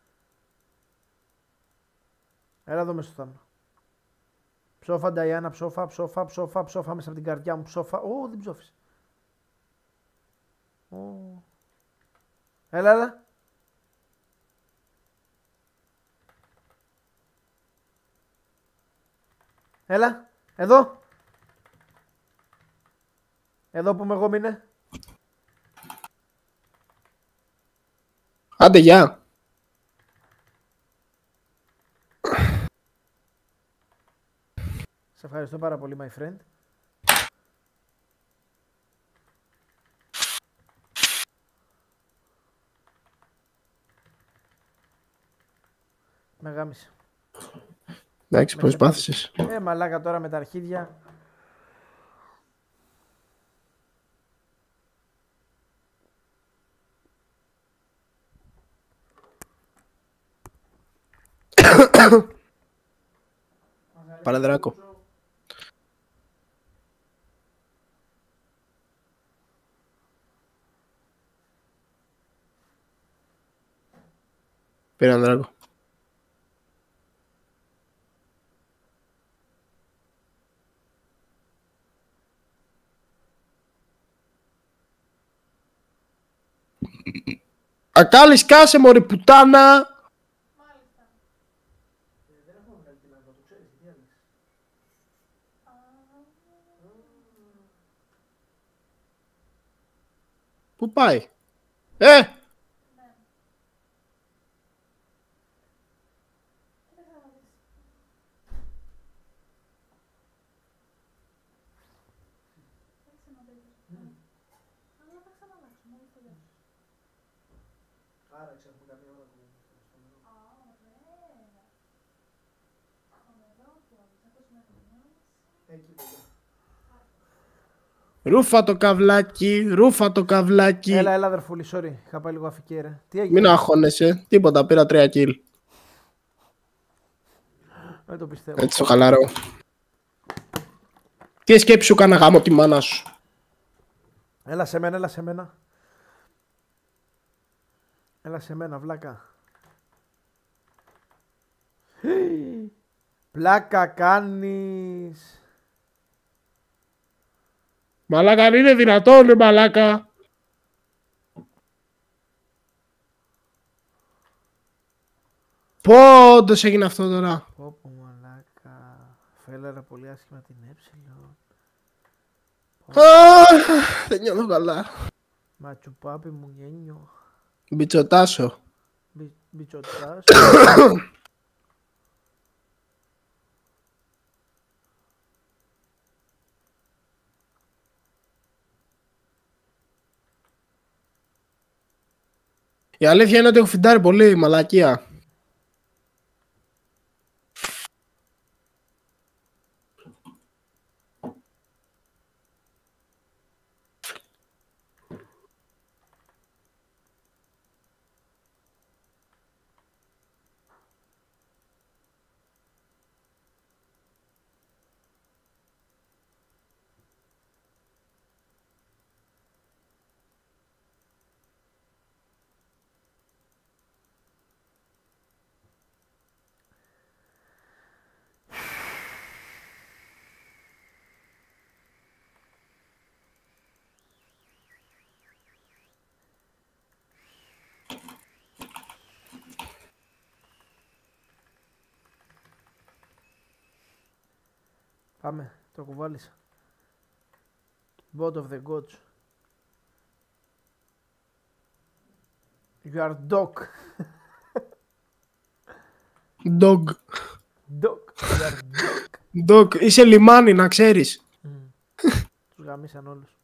Έλα εδώ μέσα στο θάμνο. Ψόφα, Νταϊάννα, ψόφα, ψόφα, ψόφα, ψόφα μέσα από την καρδιά μου, ψόφα. Ω, δεν ψόφισε. Ω. Έλα, έλα. Έλα, εδώ. Εδώ που είμαι εγώ μείνε. Άντε, γεια. Σε ευχαριστώ πάρα πολύ, my friend. Με γάμισε. Εντάξει, προσπάθησες. Ε, μαλάκα τώρα με τα αρχίδια. Πάρε δράκο. Πήρε έναν δράκο. Ακάλη, σκάσε μωρή πουτάνα! Πού πάει? Ε! Ρούφα το καβλάκι, ρούφα το καβλάκι. Έλα, έλα, αδερφούλη, sorry. Είχα πάει λίγο αφικέ, ρε. Τι έγινε? Μην αγχώνεσαι, τίποτα, πήρα τρία kill. Δεν το πιστεύω. Έτσι το χαλαρό. Τι σκέψη σου κάνα γάμο τη μάνα σου. Έλα σε μένα, έλα σε μένα. Έλα σε μένα, βλάκα. Πλάκα κάνεις. Μαλάκα, αν είναι δυνατόν, ρε μαλάκα. Πόντος έγινε αυτό τώρα. Πω πω μαλάκα. Φέλερα πολύ άσχημα την έψιλο. Δεν νιώθω καλά. Ματσουπάπι μου γένιο. Μπιτσοτάσω. Μπι, Μπιτσοτάς. Η αλήθεια είναι ότι έχω φιντάρει πολύ, μαλακία. Πάμε, το κουβάλισα. Bot of the gods. You are dog. Dog. Dog. You are dog. Dog. Είσαι λιμάνι, να ξέρεις. Mm. Τους γαμίσαν όλους.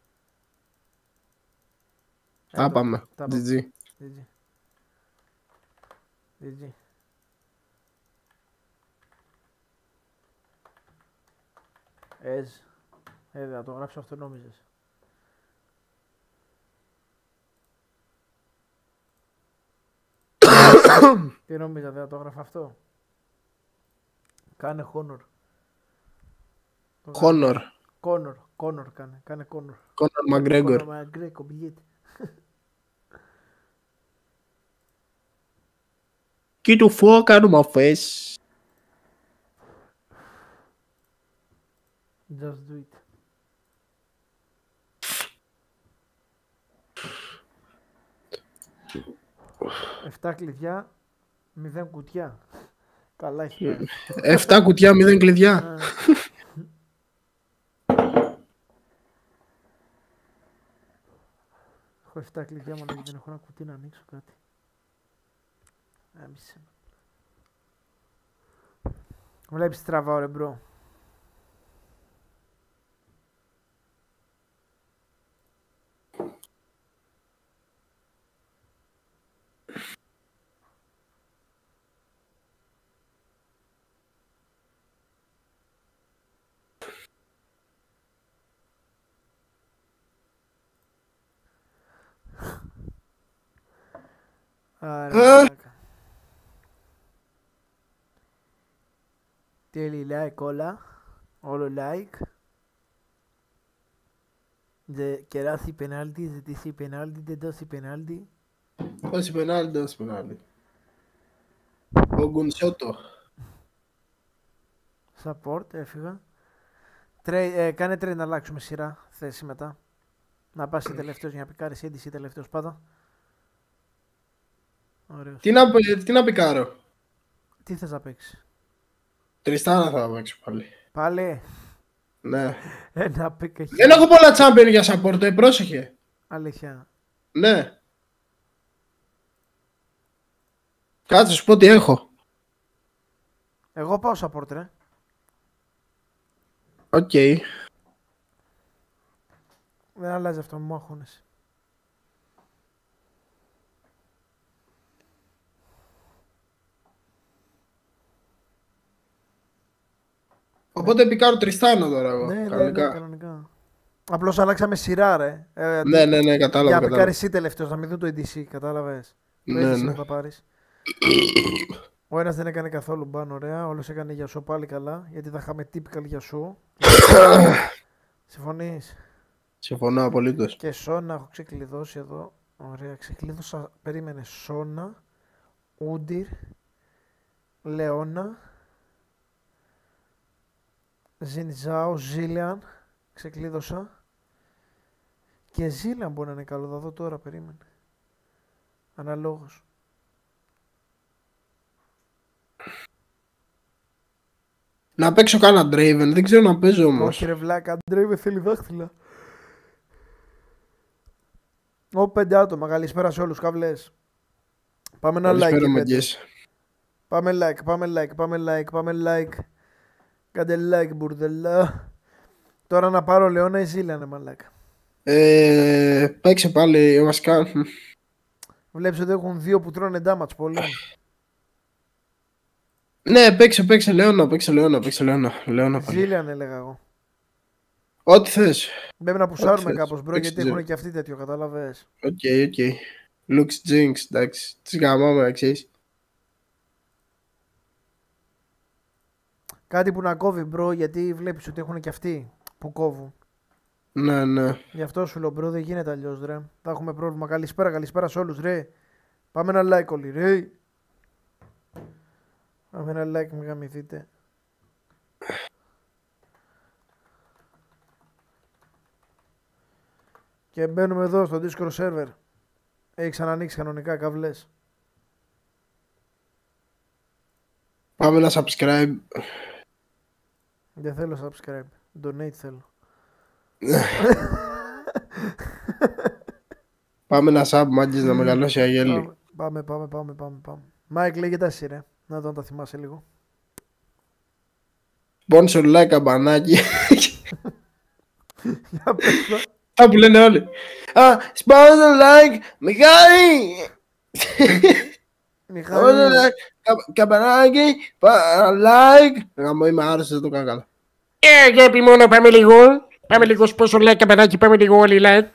Τα Ε, πάμε. τα τζι τζι. τζι τζι. τζι τζι. Εζ. Ε, θα το γράψω αυτό νόμιζες. Τι νόμιζα, δεν θα το έγραφα αυτό. Κάνε Honor. Το Χόνορ. Connor, Connor κάνε, κάνε Connor. Κόνορ Μαγκρέγκορ. Connor McGregor, κομπλιέται. Και του φω κάνουμε αφές. Just do it. Εφτά κλειδιά, μηδέν κουτιά. Καλά έχει. Εφτά κουτιά, μηδέν κλειδιά. Έχω εφτά κλειδιά μόνο γιατί δεν έχω ένα κουτί να ανοίξω κάτι. Άμισε. Βλέπεις τραβάω ρε μπρο. Άρα, τέλει like όλα, όλο like. Δε κεράσει πενάλτι, ζητήσει πενάλτι, δεν δώσει πενάλτι. Δώσει πενάλτι, δώσει πενάλτι. Ο Γκουνσότο. Support, έφυγα. Τρέ, ε, κάνε τρέι να αλλάξουμε σειρά θέση μετά. Να πας εσύ τελευταίος για να πικάρεις, ή εσύ τελευταίος πάντα. Ωραίος. Τι να, τι να πικάρω. Τι θες να παίξεις. Τριστάνα θα παίξω πάλι. Πάλι. Ναι. Ένα πίκα χ. Δεν έχω πολλά champion για support, ε, πρόσεχε. Αλήθεια. Ναι. Κάτσε σου πω τι έχω. Εγώ πάω support ρε. Οκ. Δεν αλλάζει αυτό, μου άχωνες. Οπότε πικάρω Τριστάνο τώρα εγώ. Ναι, ναι, ναι, κανονικά. κανονικά. Απλώς αλλάξαμε σειρά ρε. Ε, Ναι, ναι, ναι, κατάλαβα. Για να κατάλαβα. πικάρεις εσύ τελευταίος, να μην δουν το ι ντι σι, κατάλαβες. Το Ναι, ι ντι σι ναι. που θα πάρεις. Ο ένας δεν έκανε καθόλου μπαν, ωραία. Όλος έκανε για σου πάλι καλά. Γιατί θα είχαμε typical για σου. Συμφωνείς. Συμφωνώ απολύτως. Και Σόνα έχω ξεκλειδώσει εδώ. Ωραία, ξεκλείδωσα. Περίμενε. Σόνα, Ούντιρ, Λεώνα, Ζινζάο, Ζίλιαν. Ξεκλείδωσα. Και Ζίλιαν μπορεί να είναι καλό. Θα δω τώρα, περίμενε. Αναλόγως. Να παίξω κάνα Draven, δεν ξέρω να παίζω όμως. Όχι ρε βλάκα, Ντρέιβε θέλει δάχτυλα. Ω πέντε άτομα, καλησπέρα σε όλους, καβλές. Πάμε ένα like, Καλησπέρα, πέντε. μαγκές. Πάμε like, πάμε like, πάμε like, πάμε like. Κάντε like μπουρδελά. Τώρα να πάρω Λεώνα ή Ζήλανε μαλάκα. Ε, παίξε πάλι, βασικά. Βλέπεις ότι έχουν δύο που τρώνε damage πολύ. Ναι, παίξε, παίξε Λεώνα, παίξε Λεώνα, παίξε Λεώνα. Λεώνα πάλι. Ζήλανε έλεγα εγώ. Ό,τι θες. Πρέπει να πουσάρουμε θες. κάπως μπρο, Παίξε γιατί έχουν Ζήλ. και αυτοί τέτοιο, κατάλαβες. Οκ, οκ. Looks Jinx, εντάξει. Τις γαμάμε, εξής. Κάτι που να κόβει μπρο, γιατί βλέπεις ότι έχουν και αυτοί που κόβουν. Ναι, ναι. Γι' αυτό σου λέω μπρο, δεν γίνεται αλλιώς ρε. Θα έχουμε πρόβλημα. Καλησπέρα, καλησπέρα σε όλους ρε. Πάμε ένα like όλοι ρε. Πάμε ένα like, μην γαμηθείτε. Και μπαίνουμε εδώ στο Discord server. Έχει ξανανοίξει κανονικά καβλές. Πάμε να subscribe. Δεν θέλω subscribe. Donate θέλω. Πάμε να sub, μάγκες, να μεγαλώσει η αγέλη. Πάμε, πάμε, πάμε, πάμε, πάμε. Μάικ λέγεται εσύ ρε. Να δω αν τα θυμάσαι λίγο. Sponsor like, καμπανάκι. Για πες το. Α, που λένε όλοι. Α, sponsor like, Μιχάλη. Μιχάλη. Sponsor like, κα- καμπανάκι, πα- like. Γαμώ, είμαι άρρωστος, δεν το κάνω καλά. Ε, αγάπη μόνο, πάμε λίγο. Πάμε λίγο πόσο like καμπανάκι, πάμε λίγο όλοι like.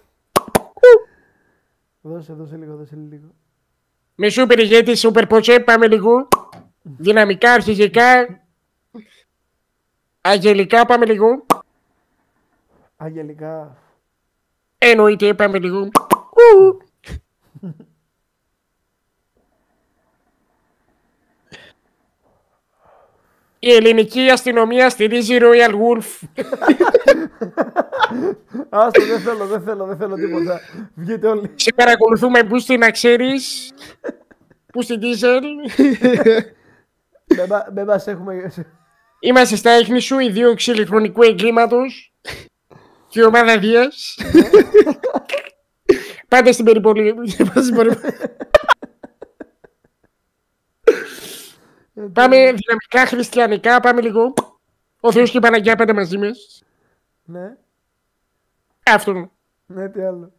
Δώσε, δώσε λίγο, δώσε λίγο. Με σούπερ ηγέτη, σούπερ ποτσέ, πάμε λίγο. Δυναμικά, αρχηγικά. Αγγελικά, πάμε λίγο. Αγγελικά. Εννοείται, πάμε λίγο. Η ελληνική αστυνομία στηρίζει Royal Wolf. Άστο, δεν θέλω, δεν θέλω, δεν θέλω τίποτα. Βγείτε όλοι. Σε παρακολουθούμε που στην να ξέρεις. Που στην Diesel. Με μας έχουμε... Είμαστε στα έχνη σου, η δίωξη ηλεκτρονικού εγκλήματος και η ομάδα Δίας. Πάτε στην περιπολή. Πάμε δυναμικά χριστιανικά, πάμε λίγο. Ο Θεός και η Παναγιά πάντα μαζί μας. Ναι, Αυτό. ναι, τι άλλο.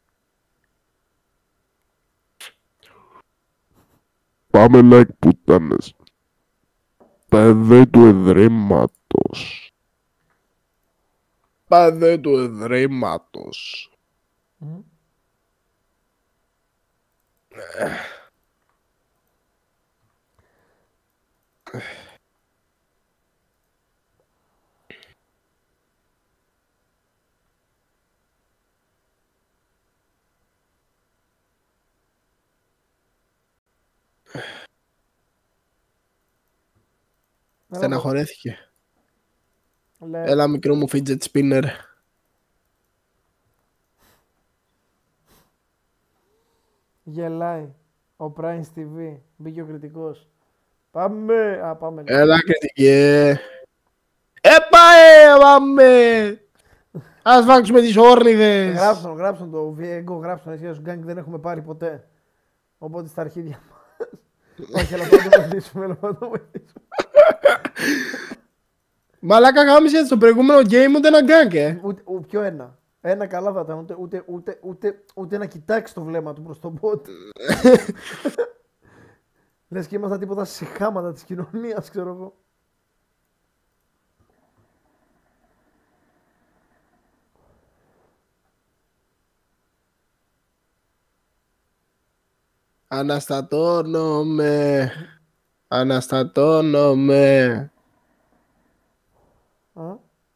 Πάμε like πουτάνες. Παιδέ του Εδρύματος. Παδέ του Εδρύματος. Μμ. Στεναχωρέθηκε. Λέ, Έλα μικρό μου fidget spinner. γελάει. Ο Prince τι βι. Μπήκε ο κριτικός. Πάμε. Α, πάμε. λέει. Έλα κριτικέ. Ε, πάει, πάμε. Ας βάξουμε τις όρνιδες. Γράψτε τον, γράψτε τον το Βιέγκο, γράψτε τον. Εσύ ως γκάγκ δεν έχουμε πάρει ποτέ. Οπότε στα αρχίδια μας. Όχι, αλλά θα το βοηθήσουμε, αλλά θα το βοηθήσουμε. Μαλάκα γάμισε στο προηγούμενο game ούτε ένα γκάγκ, ε. Ούτε, ου, ποιο ένα. Ένα καλά θα ήταν. Ούτε, ούτε, ούτε, ούτε, ούτε να κοιτάξει το βλέμμα του προς τον bot. Λες και ήμασταν τίποτα σε χάματα της κοινωνίας, ξέρω εγώ. Αναστατώνομαι. Αναστατώνομαι. Α.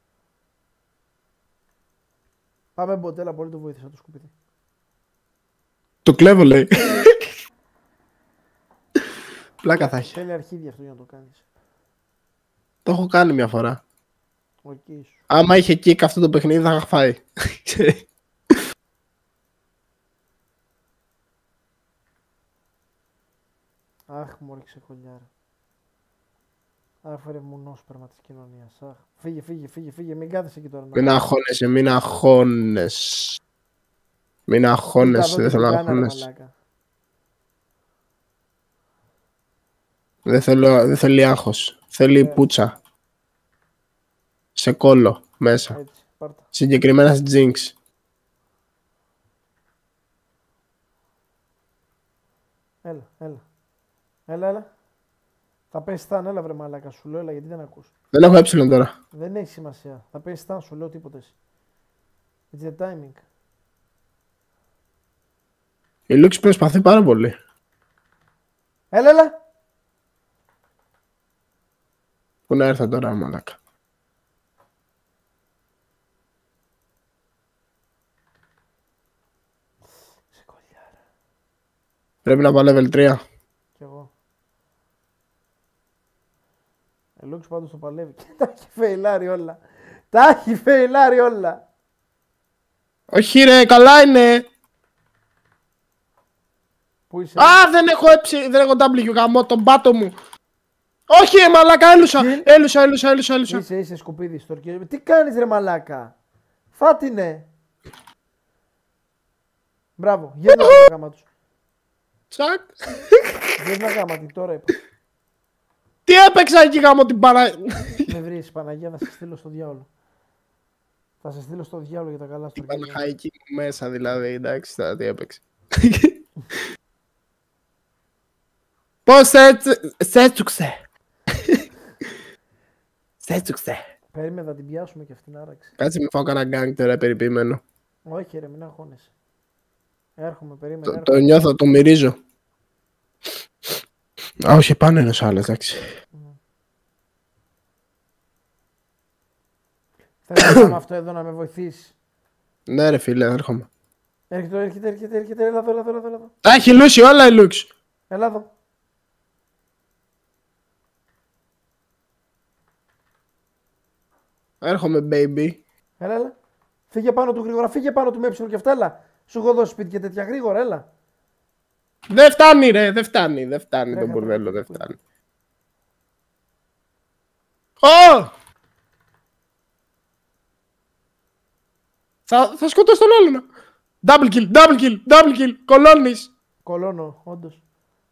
Πάμε μποτέλα, πολύ το βοήθησα το σκουπίδι. Το κλέβω λέει. Πλάκα θα έχει. Θέλει αρχίδια αυτό για να το κάνεις. Το έχω κάνει μια φορά. Ο εκεί σου. Άμα είχε kick αυτό το παιχνίδι θα είχα φάει. Αχ, μόλι ξεκολλιάρα. Αχ, φέρε μονόσπερμα της κοινωνίας. Αχ. Φύγε, φύγε, φύγε, φύγε. Μην κάθεσαι εκεί τώρα. Μην αγχώνεσαι, μην αγχώνεσαι. Μην αγχώνεσαι, δεν θέλω να αγχώνεσαι. Δεν θέλω, δεν θέλει άγχος. Θέλει Ε. πουτσα. Σε κόλλο μέσα. Έτσι, πάρτα. Συγκεκριμένα στη Jinx. Έλα, έλα. Έλα, έλα. Θα πέσει στάν, έλα βρε μαλάκα, σου λέω, έλα, γιατί δεν ακούς. Δεν έχω έψιλον τώρα. Δεν έχει σημασία. Θα πέσει στάν, σου λέω τίποτα εσύ. It's the timing. Η Λούξη προσπαθεί πάρα πολύ. Έλα, έλα. Πού να έρθω τώρα, μαλάκα. Ξεκολλιάρα. Πρέπει να πάω level τρία. Κι εγώ. Ελούξ πάντως το παλεύει. Τα έχει φεϊλάρει όλα. Τα έχει φεϊλάρει όλα. Όχι ρε, καλά είναι. Πού είσαι. Α, δεν έχω έψη, δεν έχω W γαμώ τον πάτο μου. Όχι ρε μαλάκα, έλουσα, έλουσα, έλουσα, έλουσα, έλουσα. Είσαι, είσαι σκουπίδι στο ορκίζομαι. Τι κάνεις ρε μαλάκα. Φάτινε. Μπράβο, γύρνα τα γάμα τους. Τσακ. Γύρνα γάμα τι τώρα είπα. Τι έπαιξα εκεί γαμώ την παρά... Με βρεις Παναγία, θα σε στείλω στο διάολο. Θα σε στείλω στο διάολο για τα καλά στο Την ορκίζομαι. Παναχαϊκή μέσα δηλαδή, εντάξει, τώρα τι έπαιξε. Πώς έτσουξε. Έτσουξε. Περίμενε, θα την πιάσουμε και αυτήν άραξη. Κάτσε με φάω κανένα γκάγκ τώρα περιποιημένο. Όχι ρε, μην αγχώνεσαι. Έρχομαι, περίμενε. Το, έρχομαι. το νιώθω, το μυρίζω. Α, όχι, πάνω ένας άλλος, εντάξει. Θέλω να κάνω αυτό εδώ να με βοηθήσει. Ναι ρε φίλε, έρχομαι. Έρχεται, έρχεται, έρχεται, έρχεται, έλα εδώ, έλα εδώ, έλα εδώ. Α, έχει λούσει όλα η Λούξ. Έλα εδώ. Έρχομαι, baby. Έλα, έλα. Φύγε πάνω του γρήγορα, φύγε πάνω του με έψιλο και αυτά, έλα. Σου έχω δώσει σπίτι και τέτοια γρήγορα, έλα. Δεν φτάνει ρε, δεν φτάνει, δεν φτάνει το Τρέχα, μπουρδέλο, τρέχα, δεν φτάνει. Ω! Θα, θα σκοτώσω τον άλλον. Double kill, double kill, double kill. Κολώνεις. Κολώνω, όντως.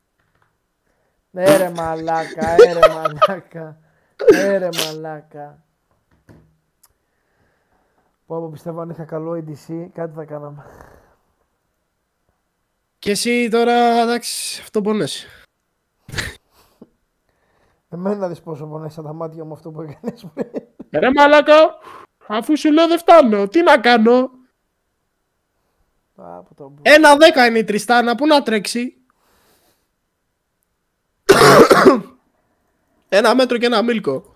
Έρε μαλάκα, έρε μαλάκα. Έρε μαλάκα. Πω πω, πιστεύω αν είχα καλό έι ντι σι, κάτι θα κάναμε. Και εσύ τώρα, εντάξει, αυτό πονέσαι. Εμένα να δεις πόσο πονέσα τα μάτια μου αυτό που έκανες πριν. Ρε μαλάκα, αφού σου λέω δεν φτάνω, τι να κάνω. Α, που το μπου- Ένα δέκα είναι η Τριστάνα, πού να τρέξει. Ένα μέτρο και ένα μίλκο.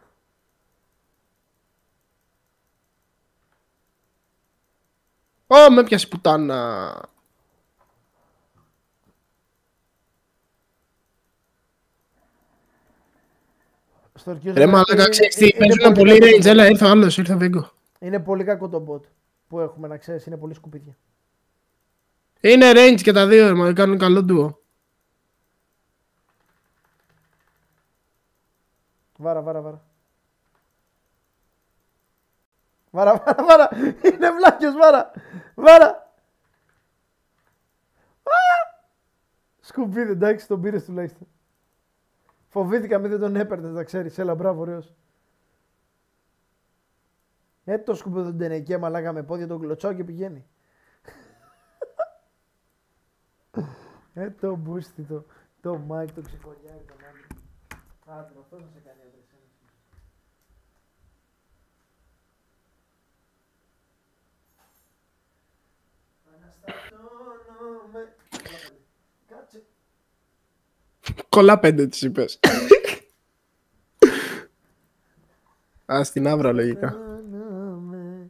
Ω, με πιάσει πουτάνα. Στο Arceus Ρε Legacy μαλάκα, ξέρεις τι, είναι παίζουν πολύ range, έλα, ήρθε ο άλλος, ήρθε ο Βίγκο. Είναι πολύ κακό το bot που έχουμε, να ξέρεις, είναι πολύ σκουπίδια. Είναι range και τα δύο, μα κάνουν καλό ντουο. Βάρα, βάρα, βάρα. Βάρα, βάρα, βάρα. Είναι βλάκιος, βάρα. Βάρα. Α! Σκουπίδι, εντάξει, τον πήρες τουλάχιστον. Φοβήθηκα μην δεν τον έπαιρνες, να ξέρεις. Έλα, μπράβο, ωραίος. Ε, το σκουπίδι τον τενεκέ, μαλάκα με πόδια, τον κλωτσάω και πηγαίνει. Ε, το μπούστι, το, το μάικ, το ξεκολιάρι, τον άντρα. Άντε, αυτός θα σε κάνει άντρες. Αναστατώνομαι. Κάτσε. Κολλά πέντε της είπες. Α, στην άβρα λογικά. Αναστατώνομαι.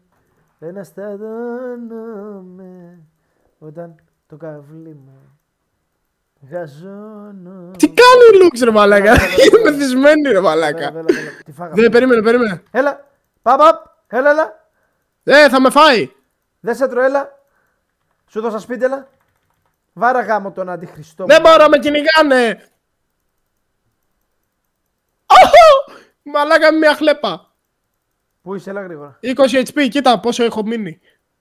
Αναστατώνομαι. Όταν το καβλί μου γαζώνω. Τι κάνει ο Λούξ ρε μαλάκα. Είναι μεθυσμένη ρε μαλάκα. Τι φάγαμε. Δεν, περίμενε, περίμενε. Έλα. Παπ, παπ. Έλα, έλα. Ε, θα με φάει. Δεν σε τρώω, έλα. Σου δώσα σπίτι, έλα. Βάρα γάμο τον αντιχριστό. Δεν μπορώ, με κυνηγάνε. Οχο! Μαλάκα με μια χλέπα. Πού είσαι, έλα γρήγορα. είκοσι έιτς πι, κοίτα πόσο έχω μείνει.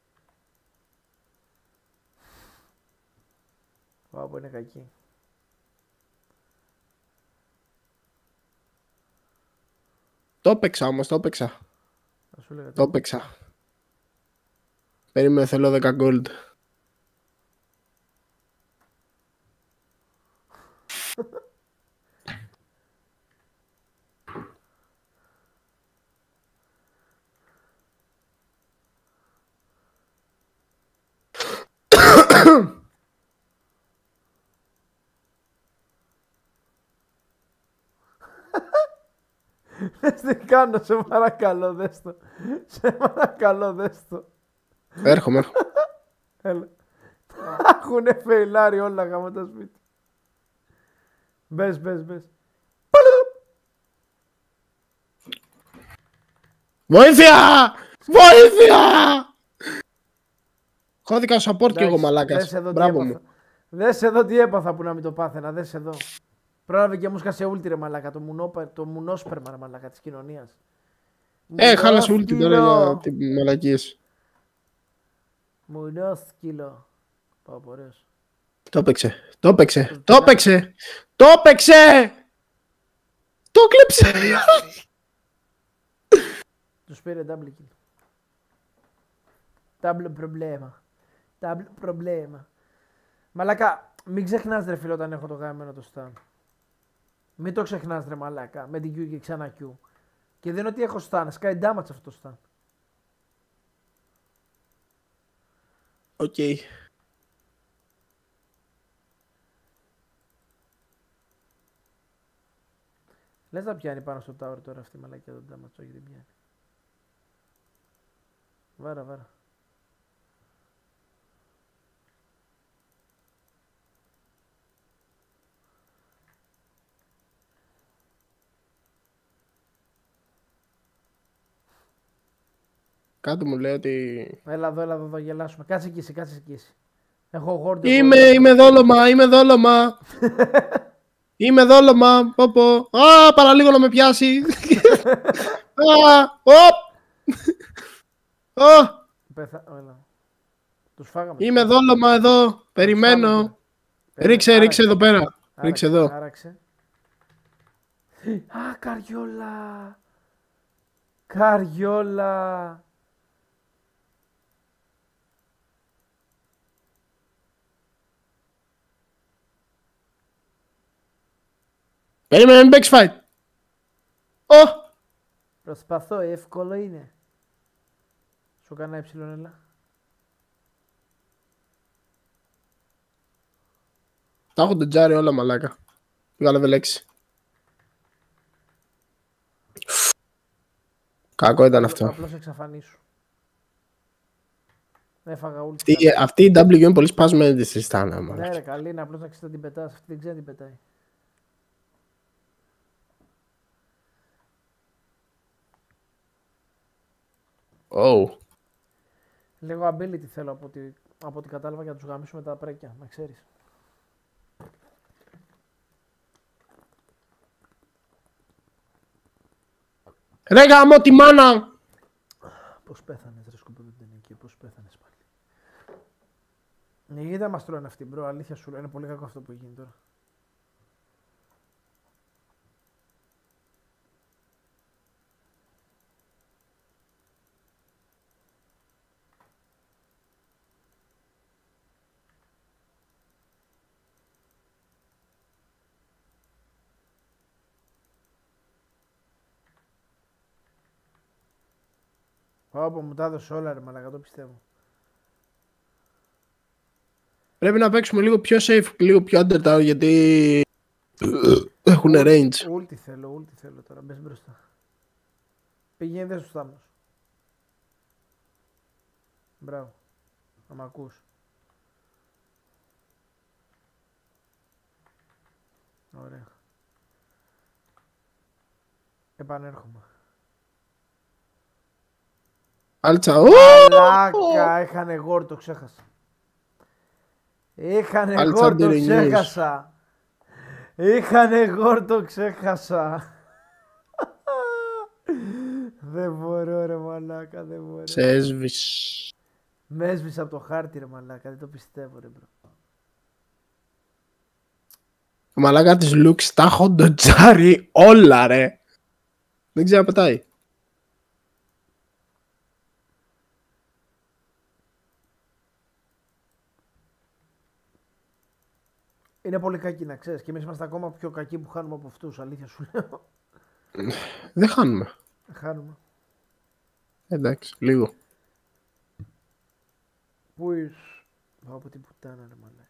Πάπου είναι κακή. Το έπαιξα όμως, το έπαιξα. Θα σου λέγα. Το έπαιξα. Περίμενε, θέλω δέκα gold. Δες τι κάνω, σε παρακαλώ, δες το. Σε παρακαλώ, δες το. Έρχομαι, έρχομαι. Έλα. Έχουνε φεϊλάρει όλα γάμο τα σπίτι. Μπες, μπες, μπες. Βοήθεια! Βοήθεια! Χώθηκα support κι εγώ Εντάξει, μαλάκας. δες εδώ τι Μπράβο έπαθα. μου. Δες εδώ τι έπαθα που να μην το πάθαινα, δες εδώ. Πρόλαβε και μου σκάσε ούλτι ρε μαλάκα, το, μουνό, το μουνόσπερμα ρε μαλάκα της κοινωνίας. Ε, χάλασε ulti τώρα για Μουνόσκυλο. την μαλακία σου. Μουνόσκυλο. Πάω ωραίος. Το έπαιξε. Το έπαιξε. Το έπαιξε. Το έπαιξε. Το κλέψε. Τους πήρε double kill. Double προβλέμα. Double προβλέμα. Μαλάκα, μην ξεχνάς ρε φίλε όταν έχω το γάμενο το stun. Μην το ξεχνάς ρε μαλάκα. Με την Q και ξανά Q. Και δεν είναι ότι έχω stun. Sky damage αυτό το stun. Οκ. Λες να πιάνει πάνω στο tower τώρα αυτή η μαλακιά τον damage. Όχι δεν πιάνει. Βάρα βάρα. Κάτι μου λέει ότι... Έλα εδώ, έλα εδώ, εδώ γελάσουμε. Κάτσε εκεί, εσύ, κάτσε εκεί. εσύ. Έχω γόρντιο. Είμαι, είμαι δόλωμα, είμαι δόλωμα. Είμαι δόλωμα, πω πω. Α, παραλίγο να με πιάσει. Οπ! Πέθα... Έλα. Τους φάγαμε. Είμαι δόλωμα εδώ. Περιμένω. Ρίξε, ρίξε εδώ πέρα. Άραξε, Ρίξε εδώ. Άραξε. Α, Καριόλα. Καριόλα. Περίμενε, μην παίξεις fight. Ω! Προσπαθώ, εύκολο είναι. Σου κάνα έψιλον, έλα. Τα έχω τον τζάρι όλα μαλάκα. Πήγα level έξι. Κακό ήταν αυτό. Απλώς εξαφανίσου. Έφαγα ούλτη. Αυτή, αυτή η W είναι πολύ σπασμένη τη συστάνα. Ναι ρε, καλή είναι, απλώς να ξέρεις να την πετάς. Αυτή δεν ξέρει να την πετάει. Oh. Λίγο ability θέλω από ό,τι, από ό,τι κατάλαβα για να τους γαμίσουμε τα πρέκια, να ξέρεις. Ρε γαμώ τη μάνα! Πώς πέθανες ρε σκουπίδι την εκεί, πώς πέθανες πάλι. Ναι, δεν μας τρώνε αυτή μπρο, αλήθεια σου λέω, είναι πολύ κακό αυτό που γίνει τώρα. Όπο μου τα έδωσε όλα ρε μαλάκα, το πιστεύω. Πρέπει να παίξουμε λίγο πιο safe, λίγο πιο undertown γιατί έχουν range. Ούλτι θέλω, ούλτι θέλω τώρα, μπες μπροστά. Πήγαινε δε στους θάμνους. Μπράβο, να μ' ακούς. Ωραία. Επανέρχομαι. Άλτσα, Μαλάκα, έχανε γόρ, το ξέχασα. Είχανε Alexander γόρ, το News. ξέχασα. Είχανε γόρ, το ξέχασα. Δεν μπορώ ρε μαλάκα, δεν μπορώ. σε έσβησε. Με έσβησε από το χάρτη ρε μαλάκα, δεν το πιστεύω ρε μπρο. Ο μαλάκα της Lux τα έχω το τζάρι όλα ρε. Δεν ξέρω να πετάει. Είναι πολύ κακή να ξέρεις και εμείς είμαστε ακόμα πιο κακοί που χάνουμε από αυτούς, αλήθεια σου λέω. Δεν χάνουμε. Χάνουμε. Εντάξει, λίγο. Πού είσαι. Πάω από την πουτάνα ρε μαλάκα.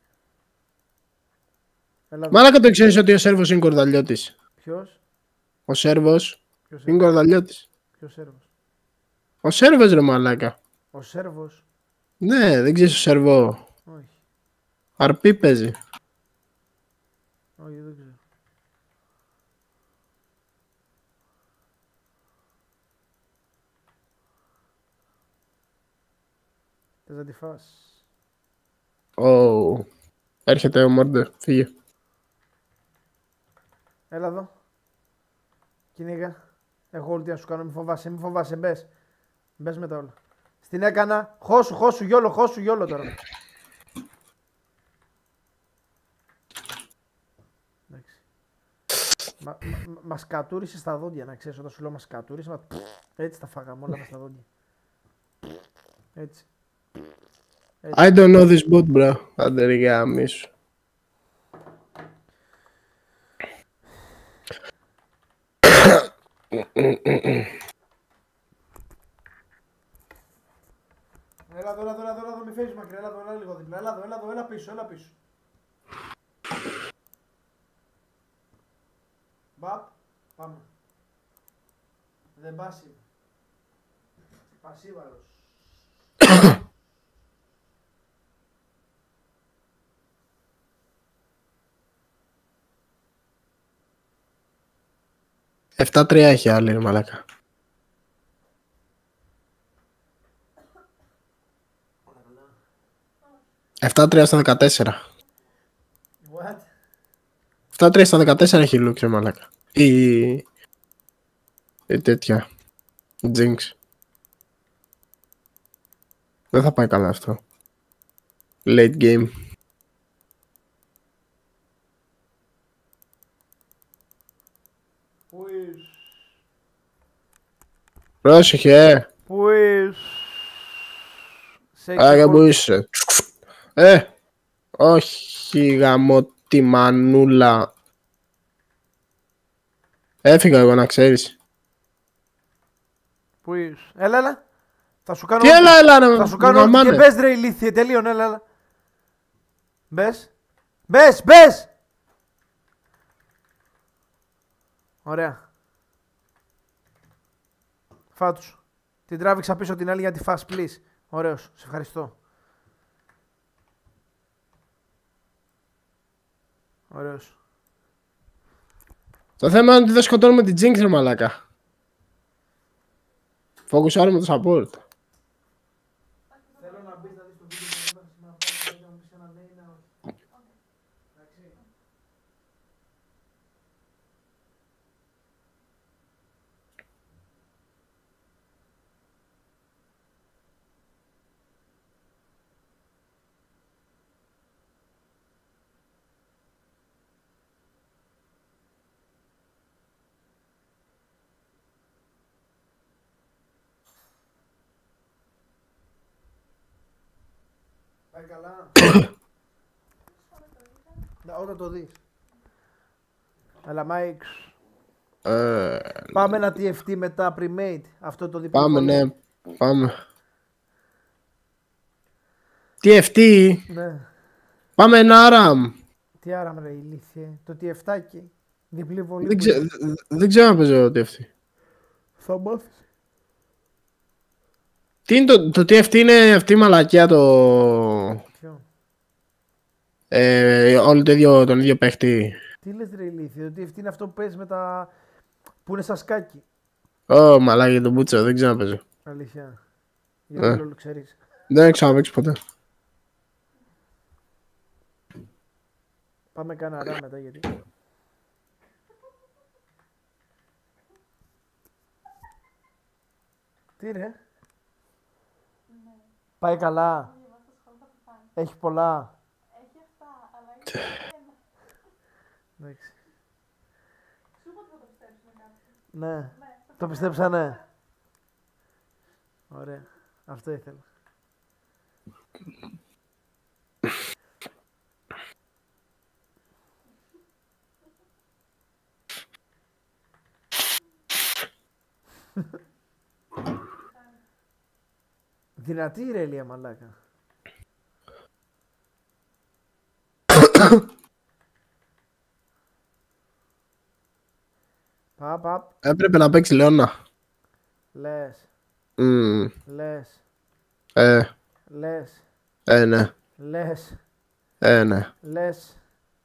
Έλα, Μαλάκα το ξέρεις ότι ο Σέρβος είναι κορδαλιώτης. ποιος, Ο Σέρβος ποιος είναι είναι, κορδαλιώτης. ποιος Σέρβος. Ο Σέρβος ρε μαλάκα. Ο Σέρβος, Ναι, δεν ξέρεις ο Σέρβο. όχι, Αρπή παίζει. όχι δεν ξέρω. Θες να τη φας. Oh. Έρχεται ο Μόρντερ, φύγε. Έλα εδώ. Κυνήγα. Έχω όλη τι να σου κάνω, μη φοβάσαι, μη φοβάσαι, μπες. Μπες με τα όλα. Στην έκανα. Χώσου, χώσου, γιόλο, χώσου, γιόλο τώρα. Εντάξει. Μα, μα, μας κατούρισε στα δόντια, να ξέρεις, όταν σου λέω μας κατούρισε, μα... έτσι τα φάγαμε όλα μας στα δόντια. Έτσι. I don't know this boot, bro. Άντε ρε γάμισου. Έλα εδώ, έλα εδώ, έλα εδώ, έλα εδώ, μη φεύγεις μακριά, έλα εδώ, έλα λίγο δίπλα, έλα εδώ, έλα εδώ, έλα πίσω, έλα πίσω. Μπαπ, πάμε. Δεν πάσει. Πασίβαλος. επτά τρία έχει άλλη ρε μαλάκα. επτά τρία στα δεκατέσσερα. What? επτά τρία στα δεκατέσσερα έχει Lux ρε μαλάκα. Η... ή τέτοια. Jinx. Δεν θα πάει καλά αυτό. Late game. Πρόσεχε. Πού είσαι. Άγια που είσαι. Ε, όχι γαμώ τη μανούλα. Έφυγα εγώ να ξέρεις. Πού είσαι. Έλα, έλα. Θα σου κάνω. Τι έλα, έλα, να Θα σου κάνω να μάνε. και μπες ρε ηλίθιε. Τελείων, έλα, έλα. Μπες. Μπες, μπες. Ωραία. Φάτους. Την τράβηξα πίσω την άλλη για τη φας, please. Ωραίος. Σε ευχαριστώ. Ωραίος. Το θέμα είναι ότι δεν σκοτώνουμε την Jinx ρε μαλάκα. Φόκουσάρουμε το support. Θέλω να μπεις να δεις το βίντεο μου να πάρεις να μου πεις ένα ναι ή ένα όχι. Εντάξει. Πάει καλά. Να, όταν το δεις. Αλλά Mike, Ε, πάμε ένα τι εφ τι μετά pre-made. Αυτό το διπλό. πάμε, ναι, πάμε. τι εφ τι, Ναι. πάμε ένα RAM. Τι άρα ρε ηλίθιε. Το τι εφ τι. Διπλή βολή. Δεν, που ξέ, είναι. δε- δεν ξέρω να παίζω τι εφ τι. Θα μάθεις. Τι είναι το, το τι εφ τι είναι αυτή η μαλακιά το... Ποιο. Ε, όλο το ίδιο, τον ίδιο παίχτη. Τι λες ρε ηλίθιε. Το τι εφ τι είναι αυτό που παίζει με τα... που είναι σαν σκάκι. Ω, μαλάκι τον Μπούτσο, δεν ξέρω να παίζω. Αλήθεια. Ναι. Για όλο ξέρεις. Δεν έχω ξαναπαίξει ποτέ. Πάμε κάνα ρά μετά γιατί. Τι ρε. Πάει καλά. Έχει πολλά. Έχει αυτά, αλλά έχει εντάξει. Ναι. Το πιστέψανε. Ωραία. Αυτό ήθελα. Δυνατή η ρέλια μαλάκα. Παπ, παπ. Έπρεπε να παίξει Λεώνα. Λες, Mm, λες, ε, λες, ε, ναι. λες, Ε, ναι. λες.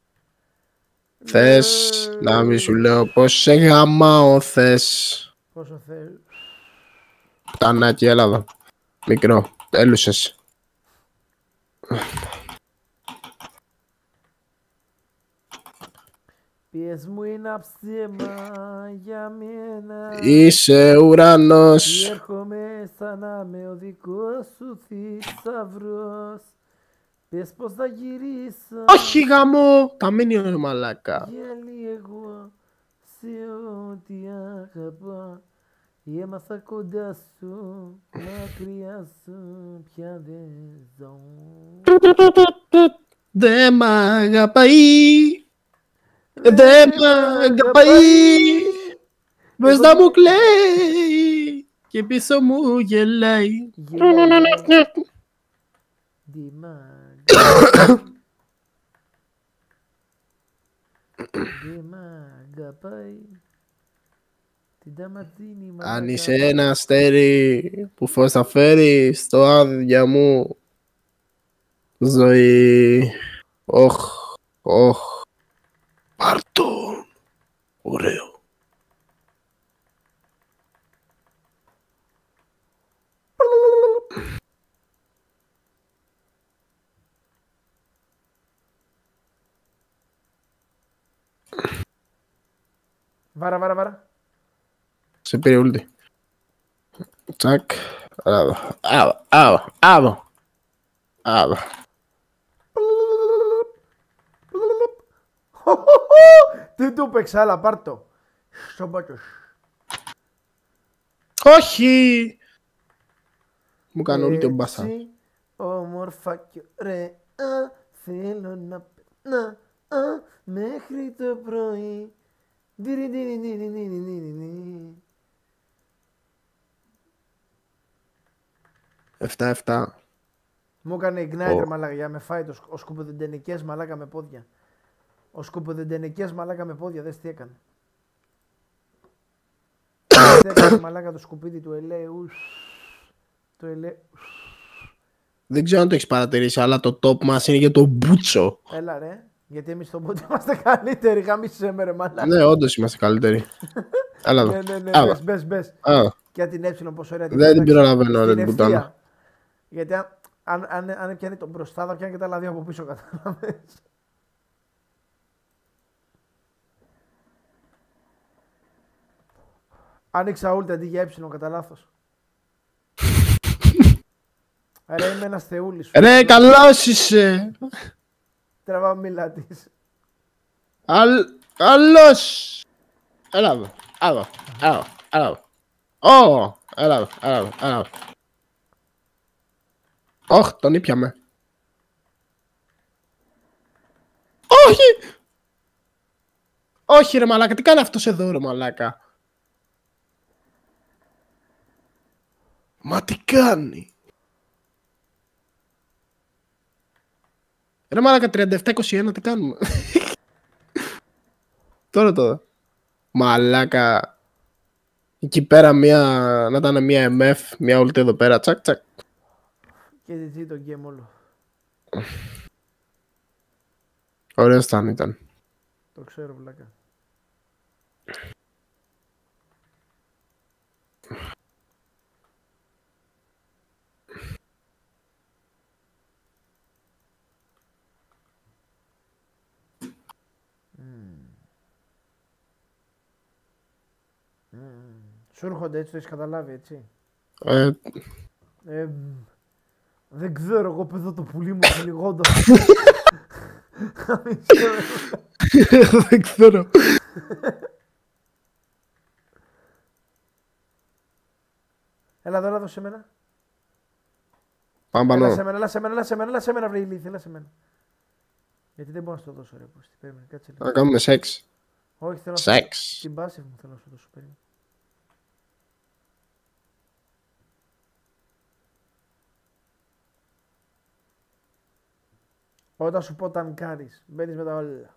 Θες να μη σου λέω πως σε γαμάω θες. Πόσο θέλει. Τανάκι, έλα εδώ. Μικρό, έλουσες. Πες μου ένα ψέμα για μένα. Είσαι ουρανός. Και έρχομαι σαν να είμαι ο δικός σου θησαυρός. Πες πως θα γυρίσω. Όχι γαμό. Τα μείνει ο μαλάκα. Για λίγο σε ό,τι αγαπώ. Έμαθα κοντά σου, μακριά σου πια δεν ζω. Δε μ' αγαπάει. Δε μ' αγαπάει. Μπροστά μου κλαίει. Και πίσω μου γελάει. Τι μ' αγαπάει. Την ταματίνη μ' Αν είσαι ένα αστέρι που φως θα φέρει στο άδεια μου ζωή. Οχ, οχ. Πάρτο. Ωραίο. Βάρα, βάρα, βάρα. Σε πήρε ούλτι. Τσακ. Άδω. Άδω. Άδω. Άδω. Άδω. Τι του παίξα, άλλα, πάρ' το. Σομπάτος. Όχι! Μου κάνω ούλτι ο Μπάσα. Έτσι, όμορφα και ωραία, θέλω να περνά μέχρι το πρωί. Διρι-διρι-διρι-διρι-διρι-διρι. εφτά εφτά. Μου έκανε igniter Ω. μαλάκα για να με φάει το σκ- ο σκουποδεντενικές μαλάκα με πόδια. Ο σκουποδεντενικές μαλάκα με πόδια, δες τι έκανε. Δες τι έκανε μαλάκα το σκουπίδι του ελαίου. Το ελαίου. Δεν ξέρω αν το έχεις παρατηρήσει, αλλά το top μας είναι για το Μπούτσο. Έλα ρε, γιατί εμείς στον πόντι είμαστε καλύτεροι, γαμίσαι με ρε μαλάκα. Ναι, όντως είμαστε καλύτεροι. Έλα Ναι, εδώ. ναι, ναι, Άδω. μπες, μπες, μπες. Άδω. Και την ε πόσο ωραία την Δεν την πέταξε. προλαβαίνω, ρε, Στην την πουτάνα. ευθεία. Γιατί αν, αν, αν, αν πιάνει τον μπροστά θα πιάνει και τα άλλα δύο από πίσω, κατάλαβες. Άνοιξα ούλτα αντί για έψιλον κατά λάθος. Ρε είμαι ένας θεούλης σου. Ρε, καλός είσαι. Τραβάω μίλα της. Αλ... Καλός. Έλα εδώ. Άδω. Άδω. Άδω. Ω. Έλα εδώ. Έλα εδώ. Έλα εδώ. Όχ, τον ήπιαμε. Όχι! Όχι ρε μαλάκα, τι κάνει αυτός εδώ ρε μαλάκα. Μα τι κάνει. Ρε μαλάκα τριάντα επτά είκοσι ένα τι κάνουμε. Τώρα τώρα. Μαλάκα. Εκεί πέρα μια, να ήταν μια εμ εφ, μια ult εδώ πέρα, τσακ τσακ. Και τι το game όλο. Ωραίο στάν ήταν. Το ξέρω βλάκα. Σου έρχονται έτσι, το έχεις καταλάβει έτσι. Ε, Ε, μ, δεν ξέρω, εγώ παιδό το πουλί μου κυνηγώντα. δεν ξέρω. Έλα εδώ, έλα εδώ σε μένα. Πάμε Έλα πάνω. σε μένα, έλα σε μένα, έλα σε μένα, έλα σε μένα, βρε ηλίθι, έλα σε μένα. Γιατί δεν μπορώ να σου το δώσω ρε πούστη, περίμενε, κάτσε λίγο. Να κάνουμε σεξ. Όχι, θέλω να σου Σεξ. την πάση μου θέλω να σου δώσω, περίμενε. Όταν σου πω τανκάρεις, μπαίνεις με τα όλα.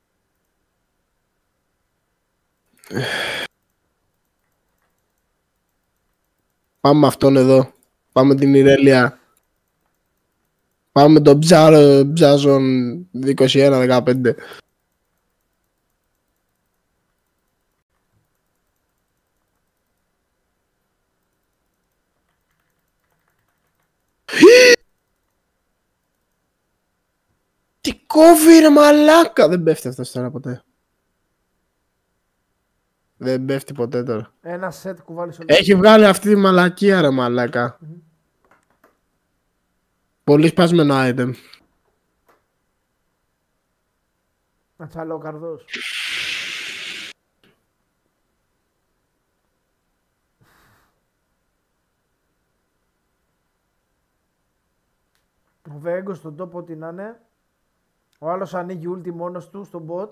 Πάμε με αυτόν εδώ. Πάμε την Ιρέλια. Πάμε με τον Ψάρο, Ψάζον είκοσι ένα δεκαπέντε. Τι κόβει ρε μαλάκα. Δεν πέφτει αυτός τώρα ποτέ. Δεν πέφτει ποτέ τώρα. Ένα σετ κουβάλεις όλο. Έχει βγάλει αυτή τη μαλακία ρε μαλάκα. Πολύ σπασμένο item. Ατσαλόκαρδος. Ο Βέγκος στον τόπο ό,τι να είναι. Ο άλλος ανοίγει ulti μόνος του στον bot.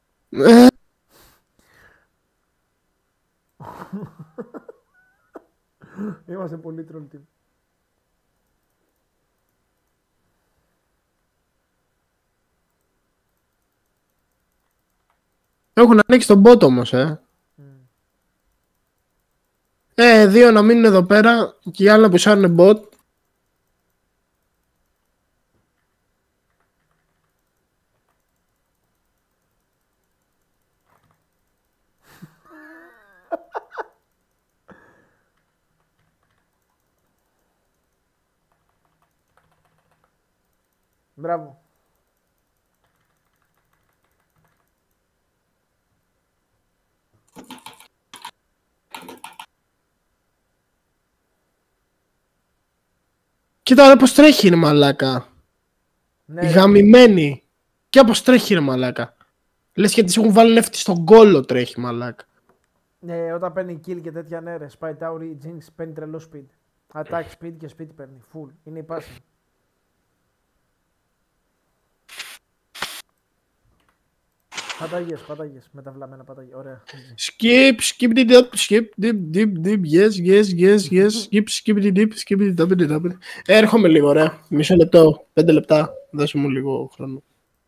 Είμαστε πολύ troll team. Έχουν ανοίξει τον bot όμως, ε. Ε, δύο να μείνουν εδώ πέρα και οι άλλοι να πουσάρουν bot. Μπράβο. Κοίτα ρε πως τρέχει ρε μαλάκα. Ναι, Η γαμημένη. Και πως τρέχει ρε μαλάκα. Λες και της έχουν βάλει λεφτή στον κόλο τρέχει μαλάκα. ναι, όταν παίρνει kill και τέτοια ναι ρε. Spy Tower ή Jinx παίρνει τρελό speed. Attack speed και speed παίρνει. Full. Είναι η πάση. Πατάγιες, πατάγιες. Με τα βλαμμένα πατάγια. Ωραία. Skip, skip the dip, skip dip, dip, dip, yes, yes, yes, yes, skip, skip the dip, skip the dip, dip, dip. Έρχομαι λίγο, ρε. Μισό λεπτό, πέντε λεπτά. Δώσε μου λίγο χρόνο.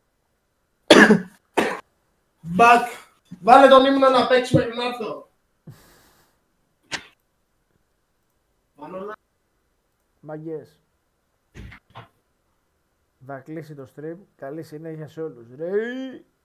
Back. Βάλε τον ύμνο να παίξει μέχρι να έρθω. Μαγκές. Θα κλείσει το stream. Καλή συνέχεια σε όλους. Ρε.